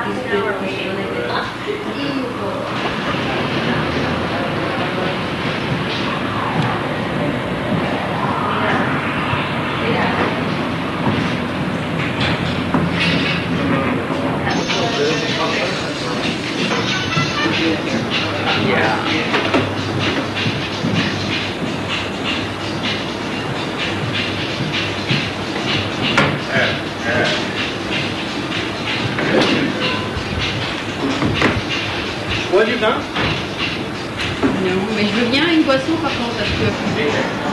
Bois du vin? Non, mais je veux bien une boisson par contre parce que...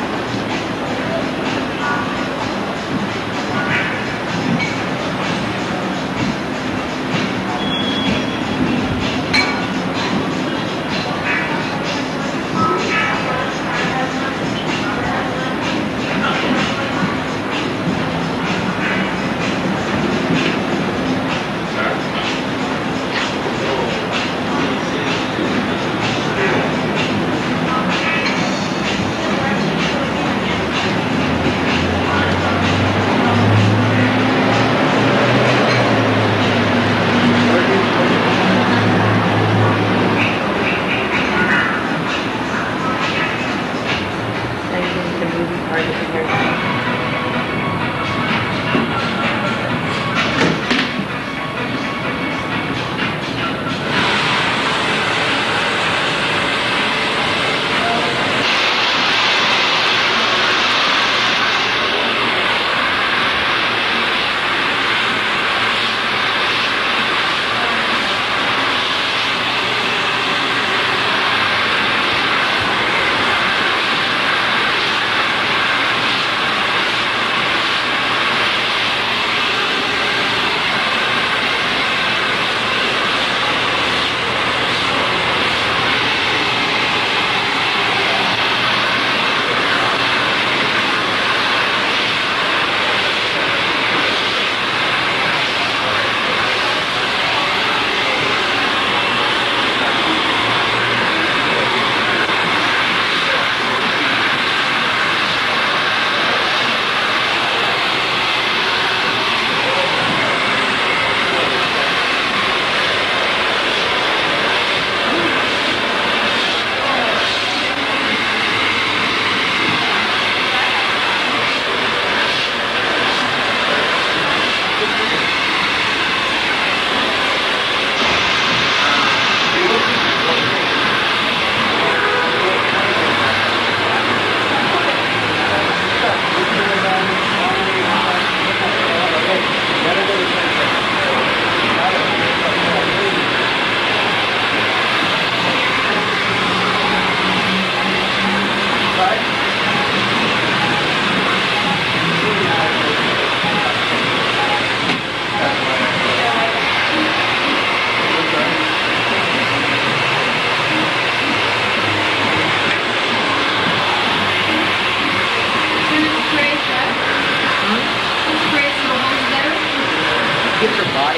Gives her body.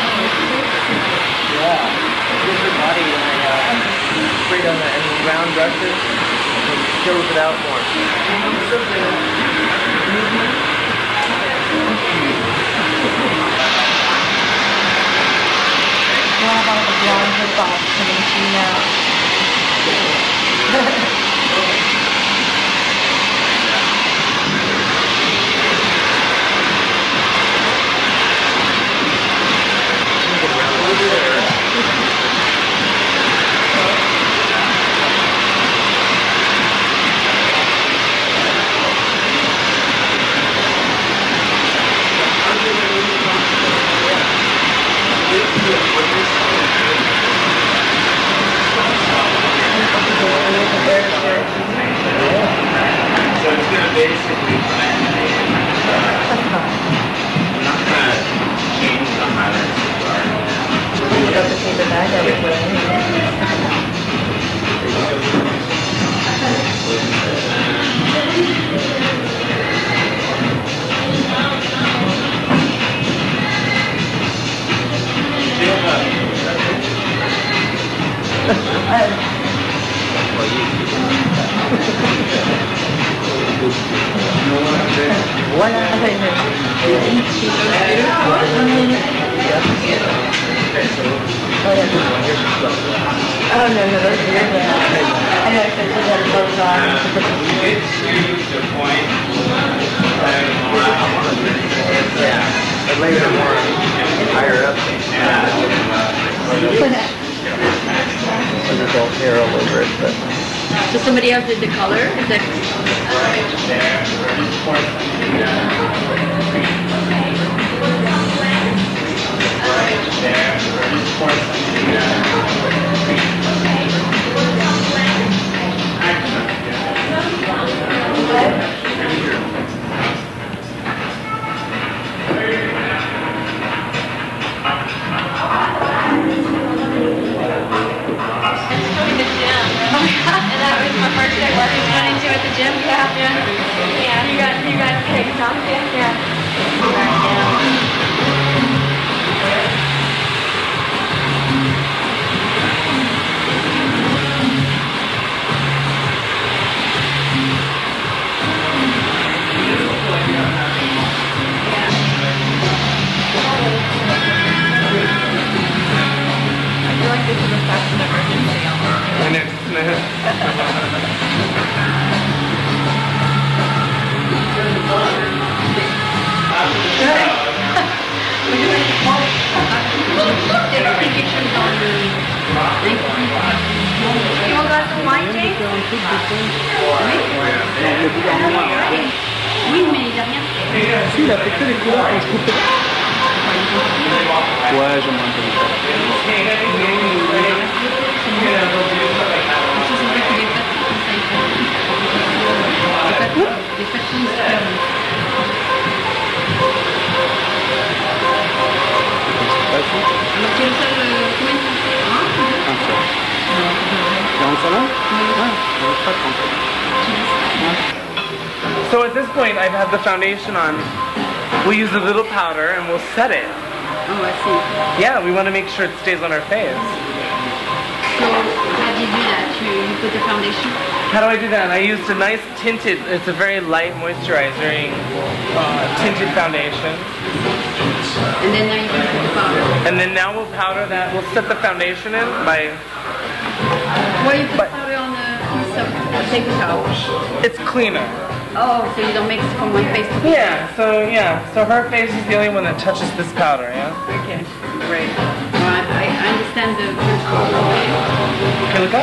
Yeah. It gives her body when I spray it on the round brushes. It fills it out more. We'll have all the blonde lip balms coming to you now. Very Oh, no, those are good. I know, because you got those on. Yeah, but later more higher up. There's all hair all over it, but. So somebody else did the color? Is that... And that was my first day working at the gym. Yeah. You got kicked off. Yeah. I feel like this is a fashion emergency almost. Oui, mais il n'a rien fait. Si, il a fait que les couleurs qu'on se coupait. Ouais, j'aime un peu. Les patins super bons. Alors tu es le seul... Combien de temps? Un seul. Dans le salon? Ouais, pas de So at this point, I've had the foundation on. We'll use a little powder and we'll set it. Oh, I see. Yeah, we want to make sure it stays on our face. So, how do you do that? You put the foundation? How do I do that? I used a nice tinted, it's a very light moisturizing tinted foundation. And then now you can put the powder. And then now we'll powder that, we'll set the foundation in by... Well, you put powder on a piece of paper towel. It's cleaner. Oh, so you don't mix from one face to the other? Yeah, so her face is the only one that touches this powder, yeah? Okay, great. Well, I understand the principle. Okay, look up.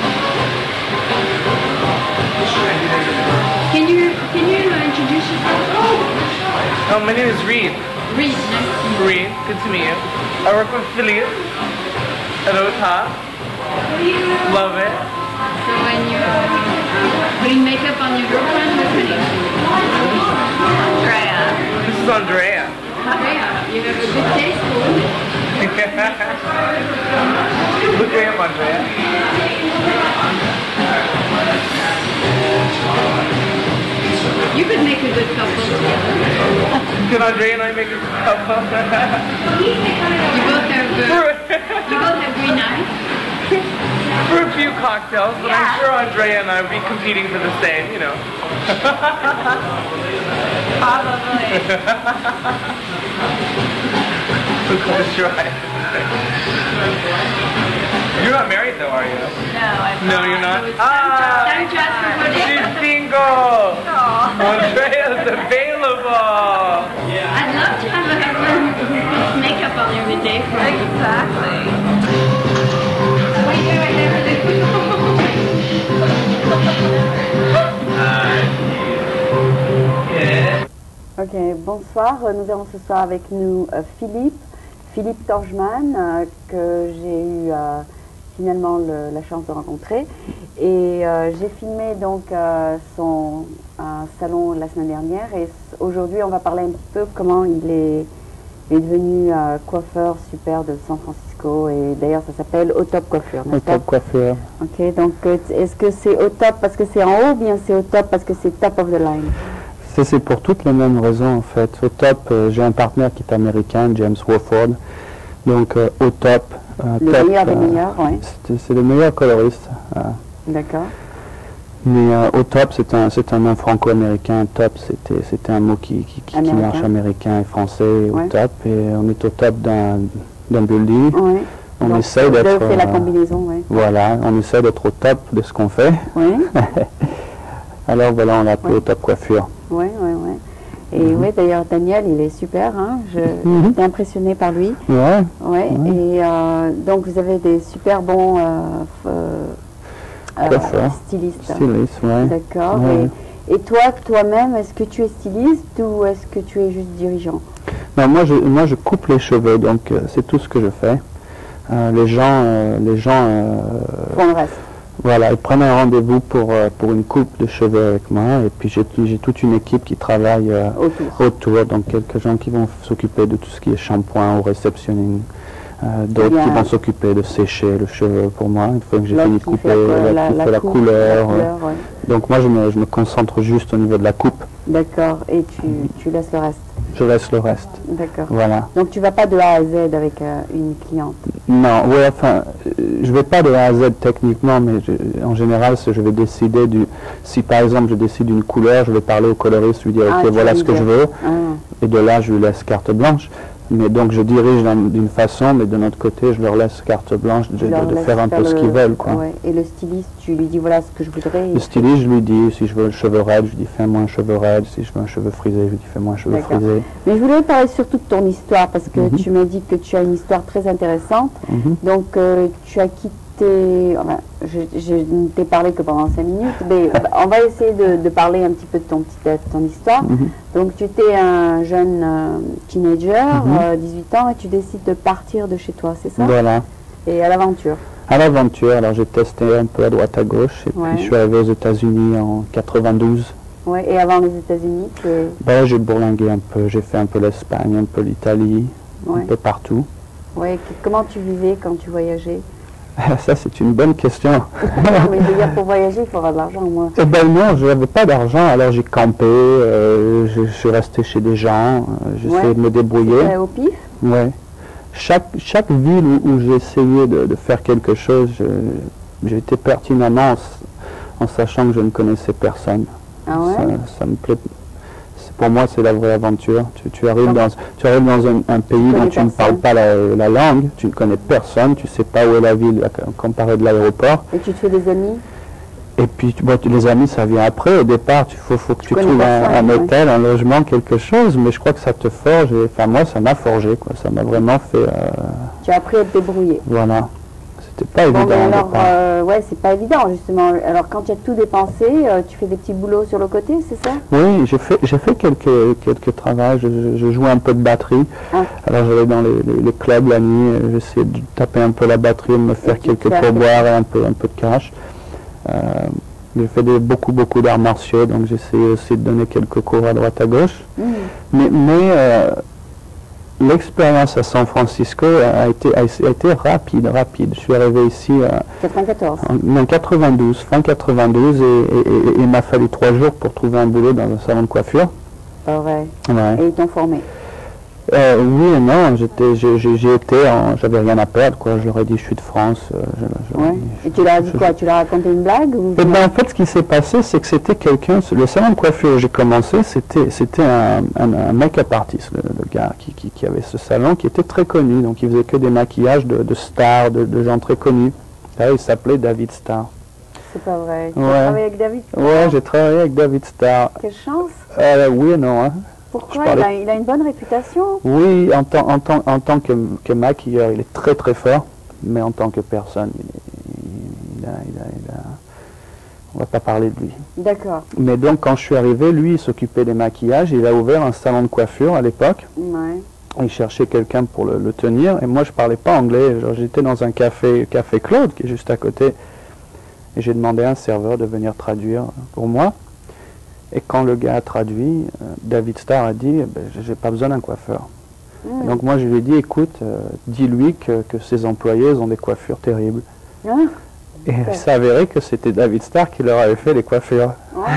Can you introduce yourself? Oh, my name is Reed. Reed, nice to meet you. Reed, good to meet you. I work with Philippe. Hello, top. Love it. So when you're putting makeup on your girlfriend, what's her name? Andrea. This is Andrea. Andrea, you have a good taste for women. Look way up, Andrea. You could make a good couple together. Can Andrea and I make a couple? You both have good. You both have green eyes. For a few cocktails, but I'm sure Andrea and I would be competing for the same, you know. Probably. That's right. You're not married though, are you? No, I'm No, you're not? Time to ask for wedding. She's single! Andrea's available! I'd love to have a husband who puts makeup on every day for me. Exactly. Ok, bonsoir. Nous avons ce soir avec nous Philippe Torjman, que j'ai eu finalement la chance de rencontrer. Et j'ai filmé donc son salon la semaine dernière. Et aujourd'hui, on va parler un petit peu comment il est devenu coiffeur super de San Francisco. Et d'ailleurs, ça s'appelle Au Top Coiffure, n'est-ce pas? Au Top Coiffure. Ok, donc est-ce que c'est au top parce que c'est en haut ou bien c'est au top parce que c'est top of the line? C'est pour toutes les mêmes raisons en fait. Au top, j'ai un partenaire qui est américain, James Wofford. Donc au top. Le top, meilleur des meilleurs, oui. C'est le meilleur coloriste. D'accord. Mais au top, c'est un nom franco-américain. Top, c'était un mot qui marche américain et français. Au top, et on est au top d'un building. Oui. On Donc, essaie d'être. Vous avez fait la combinaison, oui. Voilà, on essaie d'être au top de ce qu'on fait. Oui. Alors voilà, on l'a appelé au top coiffure. Oui, oui, oui. Et oui, d'ailleurs, Daniel, il est super. Hein. J'étais impressionnée par lui. Ouais. Ouais. Et donc, vous avez des super bons stylistes. Stylistes, ouais. D'accord. Ouais. Et toi-même, est-ce que tu es styliste ou est-ce que tu es juste dirigeant? Non, moi je coupe les cheveux, donc c'est tout ce que je fais. Les gens Font le reste. voilà, ils prennent un rendez-vous pour une coupe de cheveux avec moi, et puis j'ai toute une équipe qui travaille autour, donc quelques gens qui vont s'occuper de tout ce qui est shampoing ou réceptionning, d'autres qui vont s'occuper de sécher le cheveu pour moi, une fois que j'ai fini de couper, la couleur. Ouais. Donc moi je me concentre juste au niveau de la coupe. D'accord, et tu laisses le reste. Je laisse le reste. D'accord. Voilà. Donc tu vas pas de A à Z avec une cliente? Non, ouais, enfin, je vais pas de A à Z techniquement, mais en général, je vais décider si par exemple je décide d'une couleur, je vais parler au coloriste, lui dire ok, voilà ce que je veux, et de là je lui laisse carte blanche. Mais donc je dirige d'une façon, mais de notre côté, je leur laisse carte blanche de faire un peu ce qu'ils veulent, quoi. Ouais. Et le styliste, tu lui dis voilà ce que je voudrais. Le styliste, je lui dis si je veux le cheveu raide, je lui dis fais-moi un cheveu raide. Si je veux un cheveu frisé, je lui dis fais-moi un cheveu frisé. Mais je voulais parler surtout de ton histoire parce que tu m'as dit que tu as une histoire très intéressante. Donc tu as quitté. Enfin, je ne t'ai parlé que pendant 5 minutes, mais on va essayer de parler un petit peu de ton histoire. Donc tu étais un jeune teenager, 18 ans, et tu décides de partir de chez toi, c'est ça? Voilà. Et à l'aventure? À l'aventure, alors j'ai testé un peu à droite à gauche, et puis je suis arrivé aux États-Unis en 92. Ouais, et avant les États-Unis, j'ai bourlingué un peu, j'ai fait un peu l'Espagne, un peu l'Italie, un peu partout. Ouais, comment tu vivais quand tu voyageais? Ça, c'est une bonne question. Non, mais je veux dire, pour voyager, il faut avoir de l'argent, moi. Eh ben non, je n'avais pas d'argent, alors j'ai campé, je suis resté chez des gens, j'essayais de me débrouiller. Au pif? Ouais. Chaque ville où j'ai essayé de faire quelque chose, j'ai été pertinemment en sachant que je ne connaissais personne. Ah ouais? Ça me plaît. Pour moi, c'est la vraie aventure. Tu arrives dans un pays dont tu ne parles pas la langue, tu ne connais personne, tu ne sais pas où est la ville comparé de l'aéroport. Et tu te fais des amis? Et puis, les amis, ça vient après. Au départ, il faut que tu trouves un hôtel, un logement, quelque chose. Mais je crois que ça te forge. Enfin, moi, ça m'a forgé, quoi. Ça m'a vraiment fait... Tu as appris à te débrouiller. Voilà. C'était pas évident. Ouais, c'est pas évident, justement. Alors, quand tu as tout dépensé, tu fais des petits boulots sur le côté, c'est ça? Oui, j'ai fait quelques travaux. Je jouais un peu de batterie. Alors, j'allais dans les clubs la nuit. J'essayais de taper un peu la batterie, de me faire quelques pourboires et un peu de cash. J'ai fait beaucoup d'arts martiaux, donc j'essayais aussi de donner quelques cours à droite à gauche. Mais l'expérience à San Francisco a été rapide. Je suis arrivé ici en 92, fin 92, et il m'a fallu 3 jours pour trouver un boulot dans un salon de coiffure. Ah ouais. Et ils t'ont formé? Oui et non, j'avais rien à perdre, quoi. Je leur ai dit je suis de France. Et tu leur as dit quoi? Tu leur as raconté une blague ou en fait, ce qui s'est passé, c'est que c'était quelqu'un, le salon de coiffure où j'ai commencé, c'était un make-up artist, le gars qui avait ce salon, qui était très connu, donc il faisait que des maquillages de stars, de gens très connus. Là, il s'appelait David Starr. C'est pas vrai. Tu as travaillé avec David Starr? Ouais, j'ai travaillé avec David Starr. Quelle chance! Oui et non, hein. Pourquoi? Il a une bonne réputation? Oui, en tant que maquilleur, il est très très fort, mais en tant que personne, on va pas parler de lui. D'accord. Mais donc quand je suis arrivé, lui, il s'occupait des maquillages, il a ouvert un salon de coiffure à l'époque. Ouais. Il cherchait quelqu'un pour le tenir, et moi je parlais pas anglais. J'étais dans un café Claude, qui est juste à côté, et j'ai demandé à un serveur de venir traduire pour moi. Et quand le gars a traduit, David Starr a dit j'ai pas besoin d'un coiffeur. Donc moi je lui ai dit écoute, dis-lui que ses employés ont des coiffures terribles. Et il s'est avéré que c'était David Starr qui leur avait fait les coiffures.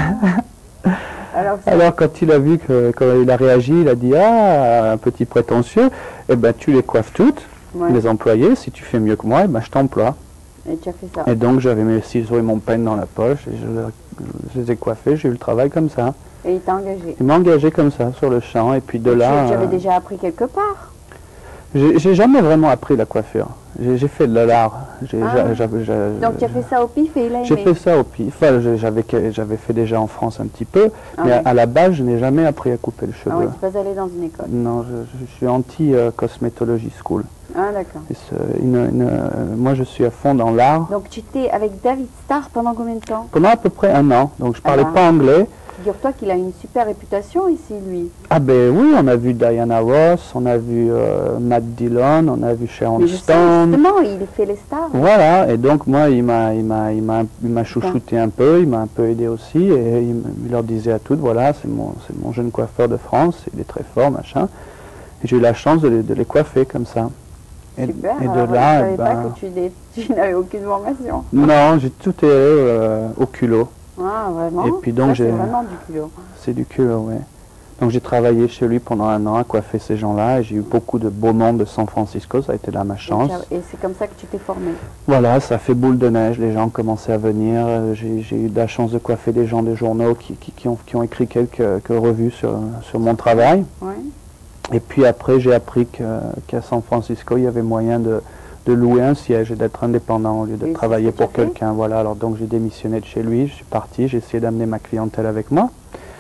Alors quand il a vu quand il a réagi, il a dit un petit prétentieux, eh ben tu les coiffes toutes, les employés, si tu fais mieux que moi, eh ben je t'emploie. Et tu as fait ça. Et donc j'avais mes ciseaux et mon peigne dans la poche, et je je les ai coiffés, j'ai eu le travail comme ça. Et il t'a engagé. Il m'a engagé comme ça sur le champ et puis de Tu là... avais déjà appris quelque part. J'ai jamais vraiment appris la coiffure. J'ai fait de l'art. Donc tu as fait ça au pif et il a aimé. J'ai fait ça au pif. Enfin, j'avais fait déjà en France un petit peu, Ah mais ouais. à la base, je n'ai jamais appris à couper le Ah oui, cheveu. tu n'es pas allé dans une école. Non, je suis anti-cosmétologie school. Ah d'accord. Moi, je suis à fond dans l'art. Donc tu étais avec David Starr pendant combien de temps? Pendant à peu près 1 an. Donc, je parlais Ah. pas anglais. Figure-toi qu'il a une super réputation ici, lui. Ah ben oui, on a vu Diana Ross, on a vu Matt Dillon, on a vu Sharon Mais je sais, Stone. justement, il fait les stars. Voilà, et donc moi, il m'a chouchouté un peu, il m'a un peu aidé aussi, et il leur disait à toutes, voilà, c'est mon jeune coiffeur de France, il est très fort, machin. Et j'ai eu la chance de les coiffer comme ça. Et, Super, et alors de là, je ne savais eh pas ben, que tu n'avais aucune formation. non, j'ai tout été au culot. Ah, vraiment? Et puis donc, Ça, j'ai- c'est vraiment du culot. C'est du culot, oui. Donc j'ai travaillé chez lui pendant 1 an à coiffer ces gens-là, et j'ai eu beaucoup de beaux monde de San Francisco, ça a été là ma chance. Et c'est comme ça que tu t'es formé. Voilà, ça fait boule de neige, les gens commençaient à venir, j'ai eu de la chance de coiffer des gens des journaux qui ont écrit quelques revues sur mon travail. Ouais. Et puis après, j'ai appris qu'à San Francisco, il y avait moyen de louer un siège et d'être indépendant au lieu de Et c'est travailler ce que tu as pour fait? quelqu'un. Voilà, alors donc j'ai démissionné de chez lui, je suis parti, j'ai essayé d'amener ma clientèle avec moi.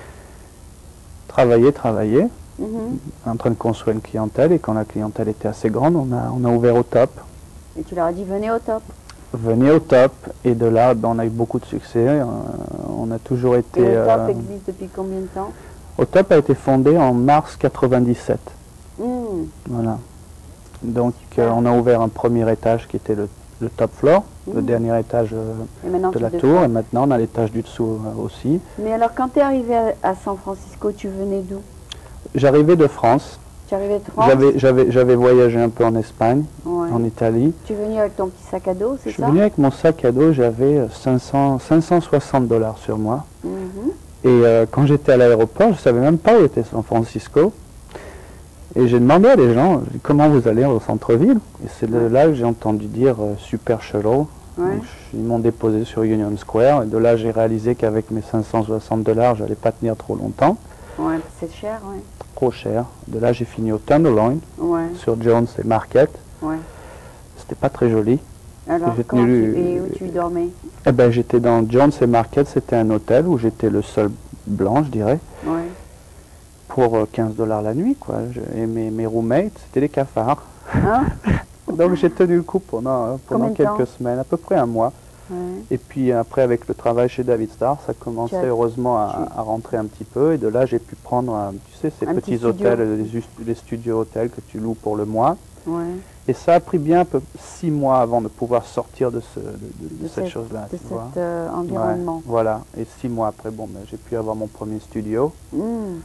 Travailler, Mhm. en train de construire une clientèle, et quand la clientèle était assez grande, on a ouvert au top. Et tu leur as dit, venez au top. Venez au top, et de là, ben, on a eu beaucoup de succès, on a toujours été... Et le top existe depuis combien de temps? Au top a été fondé en mars 97. Hmm. Voilà. Donc on a ouvert un premier étage qui était le top floor, le dernier étage Et maintenant, de tu la descends. tour, et maintenant on a l'étage du dessous aussi. Mais alors, quand tu es arrivé à San Francisco, tu venais d'où? J'arrivais de France, Tu arrivais de France? j'avais voyagé un peu en Espagne, Ouais. en Italie. Tu es venu avec ton petit sac à dos, Je c'est suis ça? venu avec mon sac à dos, j'avais 560 $ sur moi. Mhm. Et quand j'étais à l'aéroport, je ne savais même pas où était San Francisco. Et j'ai demandé à des gens, comment vous allez au centre-ville? Et c'est de là que j'ai entendu dire Super Shuttle. Ouais. Donc, ils m'ont déposé sur Union Square. Et de là, j'ai réalisé qu'avec mes 560 $, j'allais pas tenir trop longtemps. Ouais, c'est cher, ouais. Trop cher. De là, j'ai fini au Tenderloin, Ouais, sur Jones et Market. ouais. C'était pas très joli. Alors, J'ai comment tenu et où tu dormais? Eh ben, j'étais dans Jones et Market. C'était un hôtel où j'étais le seul blanc, je dirais, Ouais. pour 15 $ la nuit, quoi. Et mes roommates, c'était des cafards. Hein? Donc j'ai tenu le coup pendant Combien de quelques temps? semaines, à peu près 1 mois. Ouais. Et puis après, avec le travail chez David Starr, ça commençait Tu as- heureusement à rentrer un petit peu. Et de là, j'ai pu prendre, tu sais, ces Un petit petits studio. hôtels, les studios hôtels que tu loues pour le mois. Ouais. Et ça a pris bien 6 mois avant de pouvoir sortir de cette cette- chose-là. De tu vois. cet environnement. Ouais, voilà. Et 6 mois après, bon, ben, j'ai pu avoir mon premier studio. Hmm.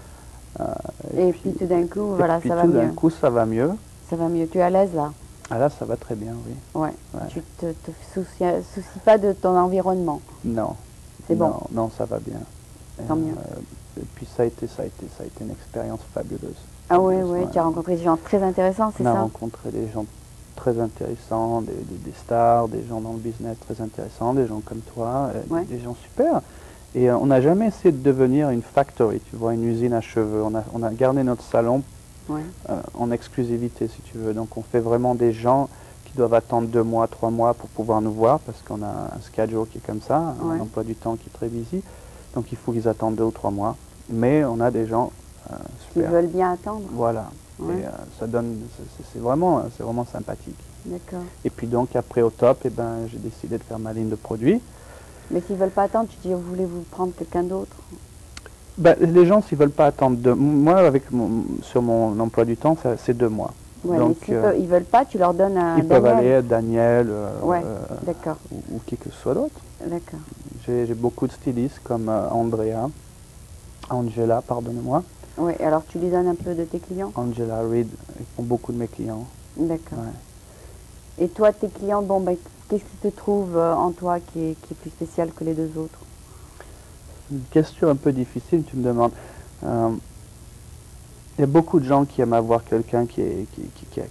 Et puis tout d'un coup, et voilà, puis ça va tout d'un mieux. coup, ça va mieux. Ça va mieux. Tu es à l'aise là? Ah là, ça va très bien, oui. Ouais. Ouais. Tu te soucies pas de ton environnement. Non. C'est bon. Non, non, ça va bien. Tant mieux. Et puis ça a été une expérience fabuleuse. Ah ouais, Fabuleuse, ouais. Tu as rencontré des gens très intéressants, c'est On a ça? rencontré des gens très intéressants, des stars, des gens dans le business très intéressants, des gens comme toi, Ouais. des gens super. Et on n'a jamais essayé de devenir une factory, tu vois, une usine à cheveux. On a gardé notre salon Ouais. en exclusivité, si tu veux. Donc on fait vraiment des gens qui doivent attendre 2 mois, 3 mois pour pouvoir nous voir, parce qu'on a un schedule qui est comme ça, Ouais. un emploi du temps qui est très busy. Donc il faut qu'ils attendent 2 ou 3 mois. Mais on a des gens Qui super. veulent bien attendre. Voilà. Ouais. Et ça donne, c'est vraiment sympathique. D'accord. Et puis donc après au top, eh ben, j'ai décidé de faire ma ligne de produits. Mais s'ils veulent pas attendre, tu dis, voulez-vous prendre quelqu'un d'autre? Ben, les gens, s'ils veulent pas attendre moi, sur mon emploi du temps, c'est 2 mois. Ouais, Donc, mais s'ils ils veulent pas, tu leur donnes un ils peuvent Daniel. aller à Daniel Ouais, d'accord, ou qui que ce soit d'autre. d'accord. J'ai beaucoup de stylistes comme Angela, pardonnez-moi, Ouais, alors tu lui donnes un peu de tes clients? Angela Reed, ils font beaucoup de mes clients. D'accord. Ouais. Et toi, tes clients, bon, ben, qu'est-ce qui te trouve en toi qui est plus spécial que les deux autres? Une question un peu difficile, tu me demandes. Il y a beaucoup de gens qui aiment avoir quelqu'un qui est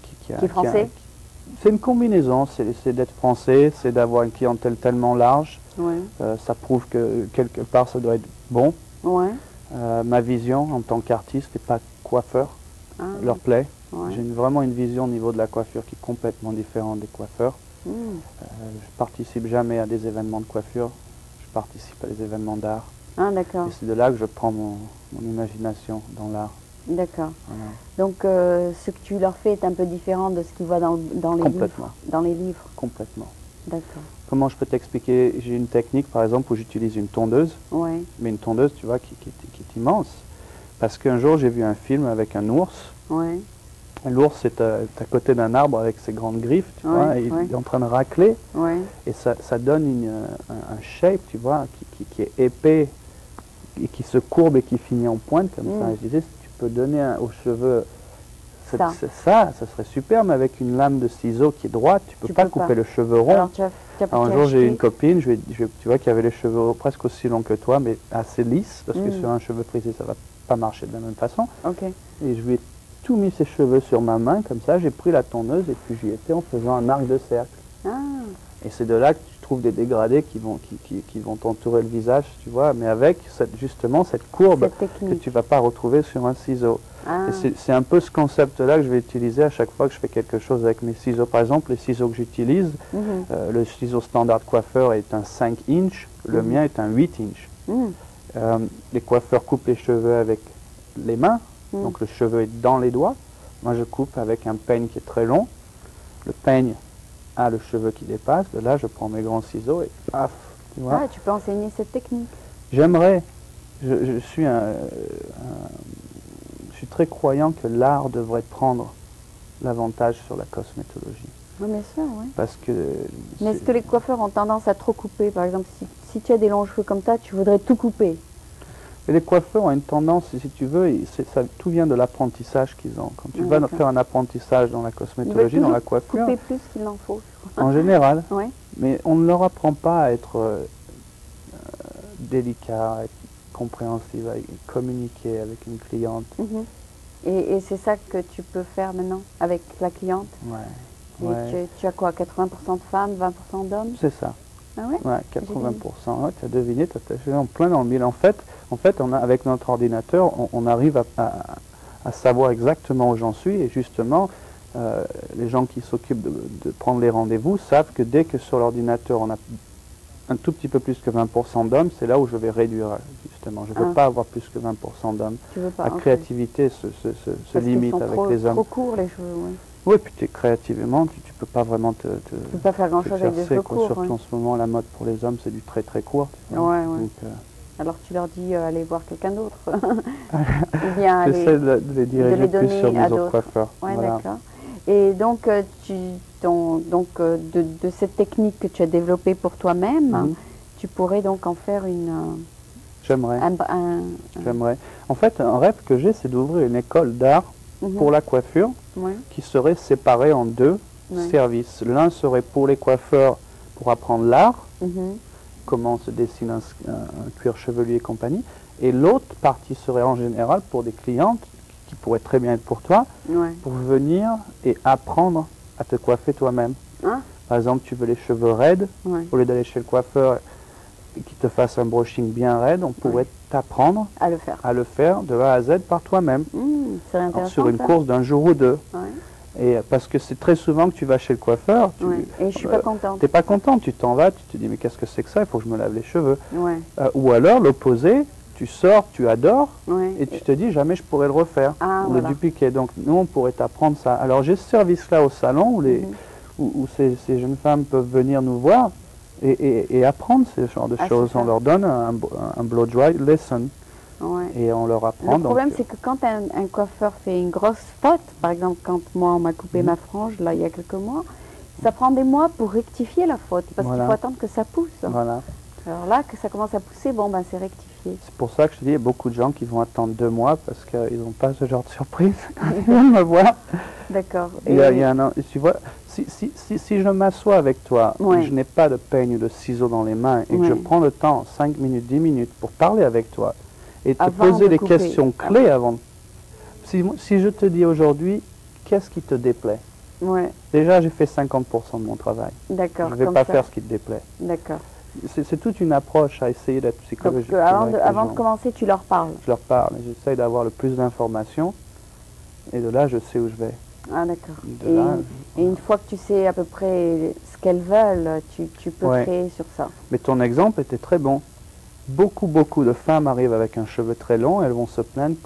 Français? C'est une combinaison, c'est d'être français, c'est d'avoir une clientèle tellement large, Ouais. Ça prouve que quelque part ça doit être bon. Ouais. Ma vision en tant qu'artiste et pas coiffeur Ah, leur plaît. ouais. J'ai vraiment une vision au niveau de la coiffure qui est complètement différente des coiffeurs. Mm. Je participe jamais à des événements de coiffure, je participe à des événements d'art. Ah, d'accord. Et c'est de là que je prends mon imagination dans l'art. D'accord. Voilà. Donc, ce que tu leur fais est un peu différent de ce qu'ils voient dans les Complètement. livres. Dans les livres. Complètement. D'accord. Comment je peux t'expliquer? J'ai une technique, par exemple, où j'utilise une tondeuse, Ouais. mais une tondeuse, tu vois, qui est immense. Parce qu'un jour, j'ai vu un film avec un ours. Ouais. L'ours est à côté d'un arbre avec ses grandes griffes, tu Ouais, vois, et ouais. il est en train de racler. Ouais. Et ça donne un shape, tu vois, qui est épais et qui se courbe et qui finit en pointe comme ça. Et je disais, si tu peux donner aux cheveux ça serait super, mais avec une lame de ciseau qui est droite, tu peux pas couper le cheveu rond. Alors, Un jour, j'ai eu une copine, tu vois, qui avait les cheveux presque aussi longs que toi, mais assez lisses, parce que sur un cheveu frisé, ça va pas marcher de la même façon. Ok. Et je lui ai tout mis ses cheveux sur ma main, comme ça, j'ai pris la tondeuse et puis j'y étais en faisant un arc de cercle. Ah. Et c'est de là que tu trouves des dégradés qui vont t'entourer le visage, tu vois, mais avec justement cette courbe que tu ne vas pas retrouver sur un ciseau. Ah. Et c'est un peu ce concept-là que je vais utiliser à chaque fois que je fais quelque chose avec mes ciseaux. Par exemple, les ciseaux que j'utilise, le ciseau standard coiffeur est un 5 inch, le mien est un 8 inch. Les coiffeurs coupent les cheveux avec les mains, donc le cheveu est dans les doigts. Moi, je coupe avec un peigne qui est très long. Le peigne a le cheveu qui dépasse. De là, je prends mes grands ciseaux et paf, tu vois. Ah, tu peux enseigner cette technique. J'aimerais. Je suis très croyant que l'art devrait prendre l'avantage sur la cosmétologie. Oui, bien sûr, oui. Parce que... Mais est-ce que les coiffeurs ont tendance à trop couper? Par exemple, si tu as des longs cheveux comme ça, tu voudrais tout couper. Et les coiffeurs ont une tendance, si tu veux, tout vient de l'apprentissage qu'ils ont. Quand tu vas faire un apprentissage dans la cosmétologie, dans la coiffure... couper plus qu'il en faut. En général. Ouais. Mais on ne leur apprend pas à être délicat, à être compréhensif, à communiquer avec une cliente. Et c'est ça que tu peux faire maintenant avec la cliente? Ouais. Et tu as quoi, 80% de femmes, 20% d'hommes? C'est ça. Ah ouais? Ouais, 80%. Ouais, tu as deviné, tu as fait en plein dans le mille. En fait avec notre ordinateur, on arrive à savoir exactement où j'en suis. Et justement, les gens qui s'occupent de prendre les rendez-vous savent que dès que sur l'ordinateur, on a un tout petit peu plus que 20% d'hommes, c'est là où je vais réduire, justement. Je ne veux pas avoir plus que 20% d'hommes. La créativité se limite avec les hommes. Trop courts, les cheveux, oui. Oui, puis créativement, tu ne peux pas vraiment tu peux pas faire grand-chose avec des cheveux courts. Surtout en ce moment, la mode pour les hommes, c'est du très très court. Ouais. Donc, alors tu leur dis, allez voir quelqu'un d'autre. Ou bien j'essaie de les diriger plus sur mes autres coiffeurs. Oui, voilà. D'accord. Et donc, de cette technique que tu as développée pour toi-même, tu pourrais donc en faire une... J'aimerais. J'aimerais. En fait, un rêve que j'ai, c'est d'ouvrir une école d'art pour la coiffure qui serait séparée en deux services. L'un serait pour les coiffeurs pour apprendre l'art, comment se dessine un cuir chevelu et compagnie, et l'autre partie serait en général pour des clientes qui pourraient très bien être pour toi, pour venir et apprendre à te coiffer toi-même. Par exemple, tu veux les cheveux raides, au lieu d'aller chez le coiffeur qui te fasse un brushing bien raide, on pourrait t'apprendre à le faire de A à Z par toi-même, sur une course d'un jour ou deux. Et parce que c'est très souvent que tu vas chez le coiffeur, et je suis pas contente. Tu n'es pas contente, tu t'en vas, tu te dis mais qu'est-ce que c'est que ça, il faut que je me lave les cheveux. Ou alors l'opposé, tu sors, tu adores, et tu te dis jamais je pourrais le refaire, ou le dupliquer. Donc nous on pourrait t'apprendre ça. Alors j'ai ce service-là au salon où ces jeunes femmes peuvent venir nous voir et apprendre ce genre de choses. On leur donne un blow dry lesson. Et on leur apprend. Le problème, c'est que quand un coiffeur fait une grosse faute, par exemple, quand moi, on m'a coupé ma frange, là, il y a quelques mois, ça prend des mois pour rectifier la faute, parce qu'il faut attendre que ça pousse. Alors là, que ça commence à pousser, bon, ben, c'est rectifié. C'est pour ça que je te dis, il y a beaucoup de gens qui vont attendre 2 mois, parce qu'ils n'ont pas ce genre de surprise quand ils viennent me voir. D'accord. Tu vois, si je m'assois avec toi, et que je n'ai pas de peigne ou de ciseaux dans les mains, et que je prends le temps, 5 minutes, 10 minutes, pour parler avec toi, et te poser des questions clés avant. Si je te dis aujourd'hui, qu'est-ce qui te déplaît? Déjà, j'ai fait 50% de mon travail. D'accord. Je ne vais pas faire ce qui te déplaît. D'accord. c'est toute une approche à essayer d'être Donc psychologique. avant, avec les avant de gens. commencer, tu leur parles. Je leur parle, et j'essaye d'avoir le plus d'informations, et de là, je sais où je vais. Ah d'accord. De là, Et une fois que tu sais à peu près ce qu'elles veulent, tu peux Ouais. créer sur ça. Mais ton exemple était très bon. Beaucoup de femmes arrivent avec un cheveu très long, elles vont se plaindre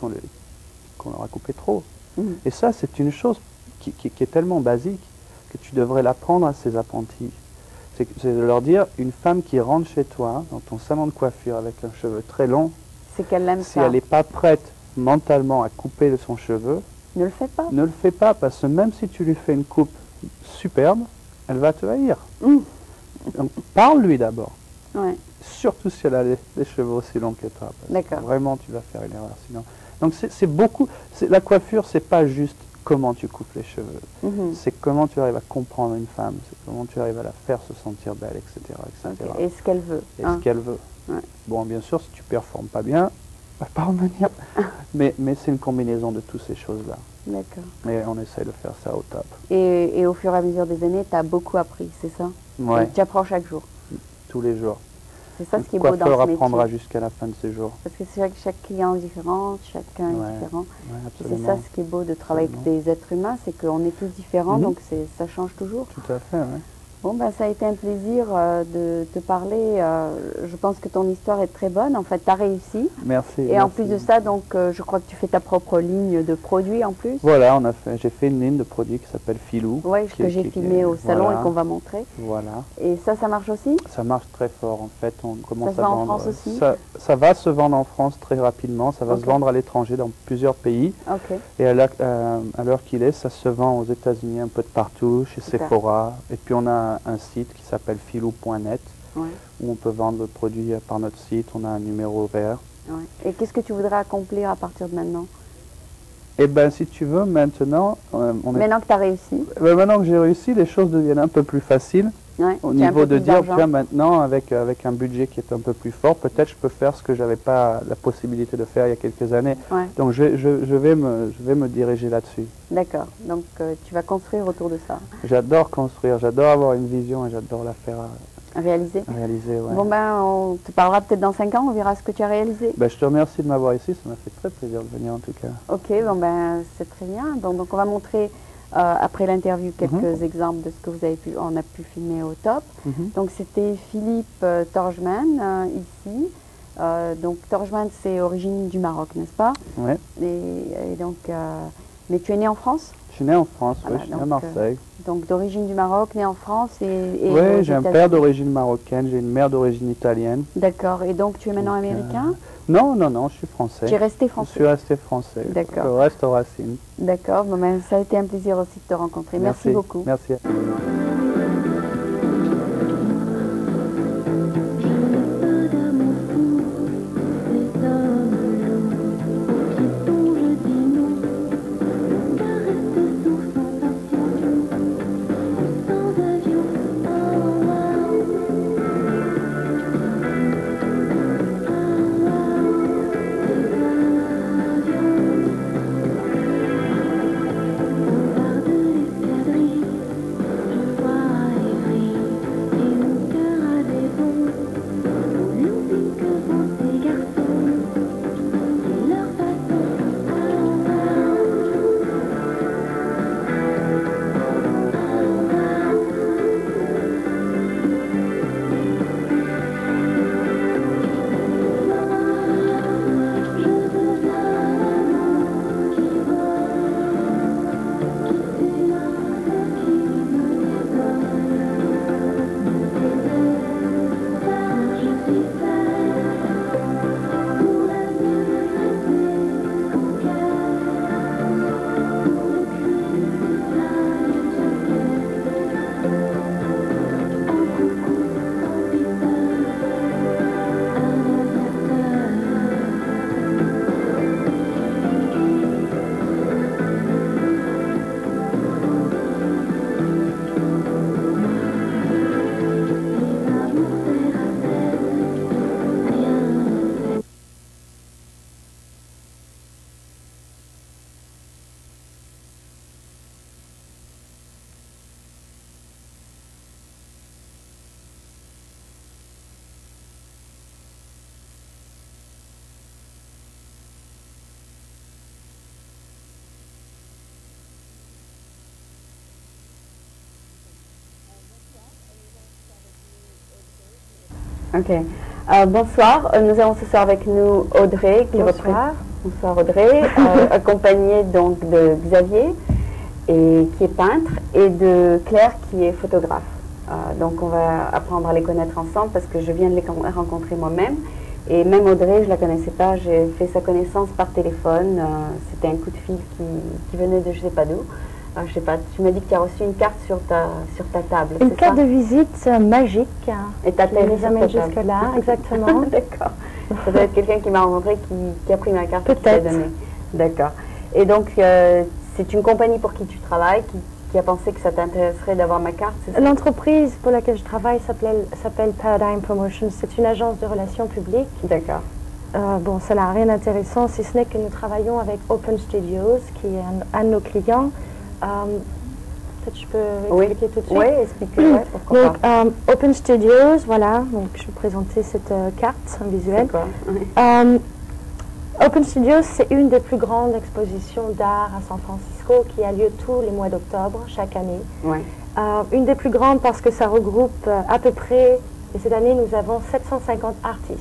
qu'on leur a coupé trop. Mhm. Et ça, c'est une chose qui est tellement basique que tu devrais l'apprendre à ces apprentis. C'est de leur dire, une femme qui rentre chez toi, dans ton salon de coiffure avec un cheveu très long, C'est qu'elle aime si ça. elle n'est pas prête mentalement à couper de son cheveu, Ne le fais pas. ne le fais pas, parce que même si tu lui fais une coupe superbe, elle va te haïr. Mmh. Donc, parle-lui d'abord. Ouais. Surtout si elle a les cheveux aussi longs que toi. Parce que D'accord. vraiment, tu vas faire une erreur sinon. Donc c'est beaucoup. La coiffure, c'est pas juste comment tu coupes les cheveux. Mhm. C'est comment tu arrives à comprendre une femme. C'est comment tu arrives à la faire se sentir belle, etc. etc. Ok. Et ce qu'elle veut. Et hein. ce qu'elle veut. Ouais. Bon, bien sûr, si tu performes pas bien, va pas revenir. mais c'est une combinaison de toutes ces choses-là. D'accord. Et on essaie de faire ça au top. Et au fur et à mesure des années, tu as beaucoup appris, c'est ça? Ouais, Et tu apprends chaque jour. tous les jours. C'est ça Le ce qui est beau dans coiffeur ce métier. apprendra jusqu'à la fin de ses jours. Parce que chaque client est différent, chacun Ouais. est différent. Ouais, Et c'est absolument. ça ce qui est beau de travailler avec des êtres humains, c'est qu'on est tous différents, Mhm. donc ça change toujours. Tout à fait, ouais. Bon, ben, ça a été un plaisir de te parler. Je pense que ton histoire est très bonne. En fait, tu as réussi. Merci. Et en merci. plus de ça, donc, je crois que tu fais ta propre ligne de produits en plus. Voilà, j'ai fait une ligne de produits qui s'appelle Filou. Oui, qui- que j'ai qui- filmé au salon voilà, et qu'on va montrer. Voilà, Et ça marche aussi? ça marche très fort en fait. On commence Ça se à vend en vendre. France aussi Ça va se vendre en France très rapidement. Ça va Ok. se vendre à l'étranger dans plusieurs pays. Ok. Et à l'heure qu'il est, ça se vend aux États-Unis un peu de partout, chez Super. Sephora. Et puis on a un site qui s'appelle filou.net Ouais, où on peut vendre le produit par notre site. On a un numéro vert. ouais. Et qu'est-ce que tu voudrais accomplir à partir de maintenant? Et ben si tu veux, maintenant, Maintenant que tu as réussi, maintenant que j'ai réussi, les choses deviennent un peu plus faciles. ouais, Au tu as un niveau peu de plus dire, d'argent. tiens, maintenant, avec un budget qui est un peu plus fort, peut-être je peux faire ce que je n'avais pas la possibilité de faire il y a quelques années. Ouais, Donc je vais me diriger là-dessus. d'accord. Donc tu vas construire autour de ça. J'adore construire, j'adore avoir une vision et j'adore la faire Réaliser. réaliser. Ouais. Bon ben, on te parlera peut-être dans 5 ans, on verra ce que tu as réalisé. Ben, je te remercie de m'avoir ici, ça m'a fait très plaisir de venir en tout cas. Ok, bon ben, c'est très bien. Donc on va montrer après l'interview quelques exemples de ce que on a pu filmer au top. Mhm. Donc c'était Philippe Torjman ici. Donc Torjman, c'est origine du Maroc, n'est-ce pas? Ouais. Et donc, mais tu es né en France? Je suis né en France, Voilà, ouais, je suis né à donc, Marseille. Donc d'origine du Maroc, né en France et aux Oui, j'ai un père États-Unis. d'origine marocaine, j'ai une mère d'origine italienne. D'accord. Et donc tu es maintenant Donc, américain? Non, je suis français. Tu es resté Je français? suis resté français. D'accord. Je reste aux racines. D'accord. Bon, ben, ça a été un plaisir aussi de te rencontrer. Merci beaucoup. Merci. Je Ok. Bonsoir, nous avons ce soir avec nous Audrey qui Bonsoir. Bonsoir Audrey, accompagnée donc de Xavier et qui est peintre et de Claire qui est photographe. Donc on va apprendre à les connaître ensemble parce que je viens de les rencontrer moi-même. Et même Audrey, je ne la connaissais pas, j'ai fait sa connaissance par téléphone. C'était un coup de fil qui venait de je ne sais pas d'où. Je sais pas, tu m'as dit que tu as reçu une carte sur ta table. Une carte de visite magique. Et tu as les amène jusque-là, exactement. D'accord. Ça doit être quelqu'un qui m'a rencontré qui a pris ma carte et qui t'a donnée. D'accord. Et donc, c'est une compagnie pour qui tu travailles, qui a pensé que ça t'intéresserait d'avoir ma carte, c'est ça? L'entreprise pour laquelle je travaille s'appelle Paradigm Promotions. C'est une agence de relations publiques. D'accord. Bon, ça n'a rien d'intéressant, si ce n'est que nous travaillons avec Open Studios, qui est un de nos clients. Peut-être je peux expliquer tout de suite. Oui, expliquez, ouais, pourquoi donc, pas. Open Studios, voilà, donc je vais présenter cette carte visuelle. Open Studios, c'est une des plus grandes expositions d'art à San Francisco qui a lieu tous les mois d'octobre, chaque année. Ouais. Une des plus grandes parce que ça regroupe à peu près, et cette année nous avons 750 artistes.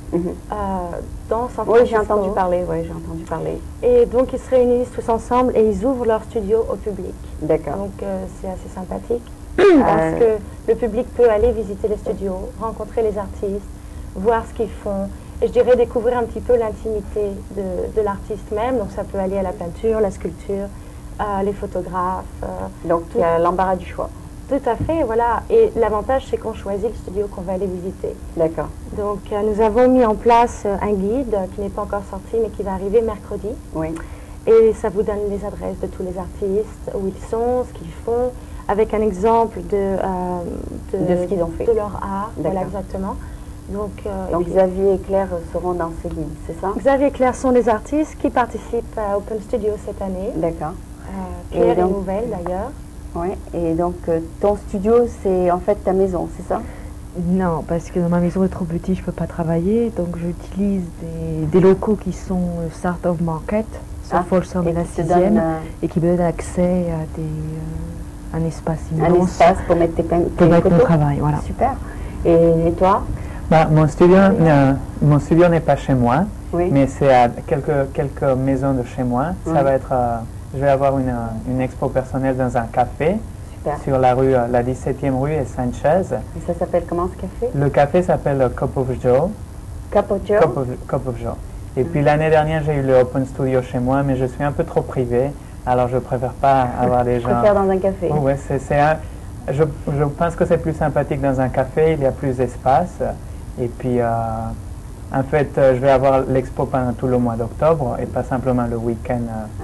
Dans San Francisco. Oui, j'ai entendu parler, Et donc ils se réunissent tous ensemble et ils ouvrent leur studio au public. D'accord. Donc c'est assez sympathique parce que le public peut aller visiter les studios, rencontrer les artistes, voir ce qu'ils font. Et je dirais découvrir un petit peu l'intimité de l'artiste même. Donc ça peut aller à la peinture, la sculpture, les photographes. Donc il y a l'embarras du choix. Tout à fait, voilà. Et l'avantage, c'est qu'on choisit le studio qu'on va aller visiter. D'accord. Donc, nous avons mis en place un guide qui n'est pas encore sorti, mais qui va arriver mercredi. Oui. Et ça vous donne les adresses de tous les artistes, où ils sont, ce qu'ils font, avec un exemple de ce qu'ils ont fait. De leur art. Voilà, D'accord. exactement. Donc Xavier et Claire seront dans ce guide, c'est ça? Xavier et Claire sont les artistes qui participent à Open Studio cette année. D'accord. Claire est nouvelle, d'ailleurs. Oui, et donc ton studio, c'est en fait ta maison, c'est ça? Non, parce que ma maison est trop petite, je ne peux pas travailler, donc j'utilise des locaux qui sont Start of Market, sur Folsom et la 6e, et qui me donnent accès à un espace immense. Un espace pour mettre tes pour mettre mon travail, voilà. Super. Et toi? Mon studio n'est pas chez moi, oui. Mais c'est à quelques maisons de chez moi. Oui. Ça va être... je vais avoir une expo personnelle dans un café. Super. Sur la 17e rue et Sanchez. Et ça s'appelle comment ce café? Le café s'appelle Cup of Joe. Cup of Joe? Cup of Joe. Et puis l'année dernière, j'ai eu le Open Studio chez moi, mais je suis un peu trop privé, alors je préfère pas avoir des gens... Je préfère dans un café. Oui, je pense que c'est plus sympathique dans un café, il y a plus d'espace. Et puis, en fait, je vais avoir l'expo pendant tout le mois d'octobre et pas simplement le week-end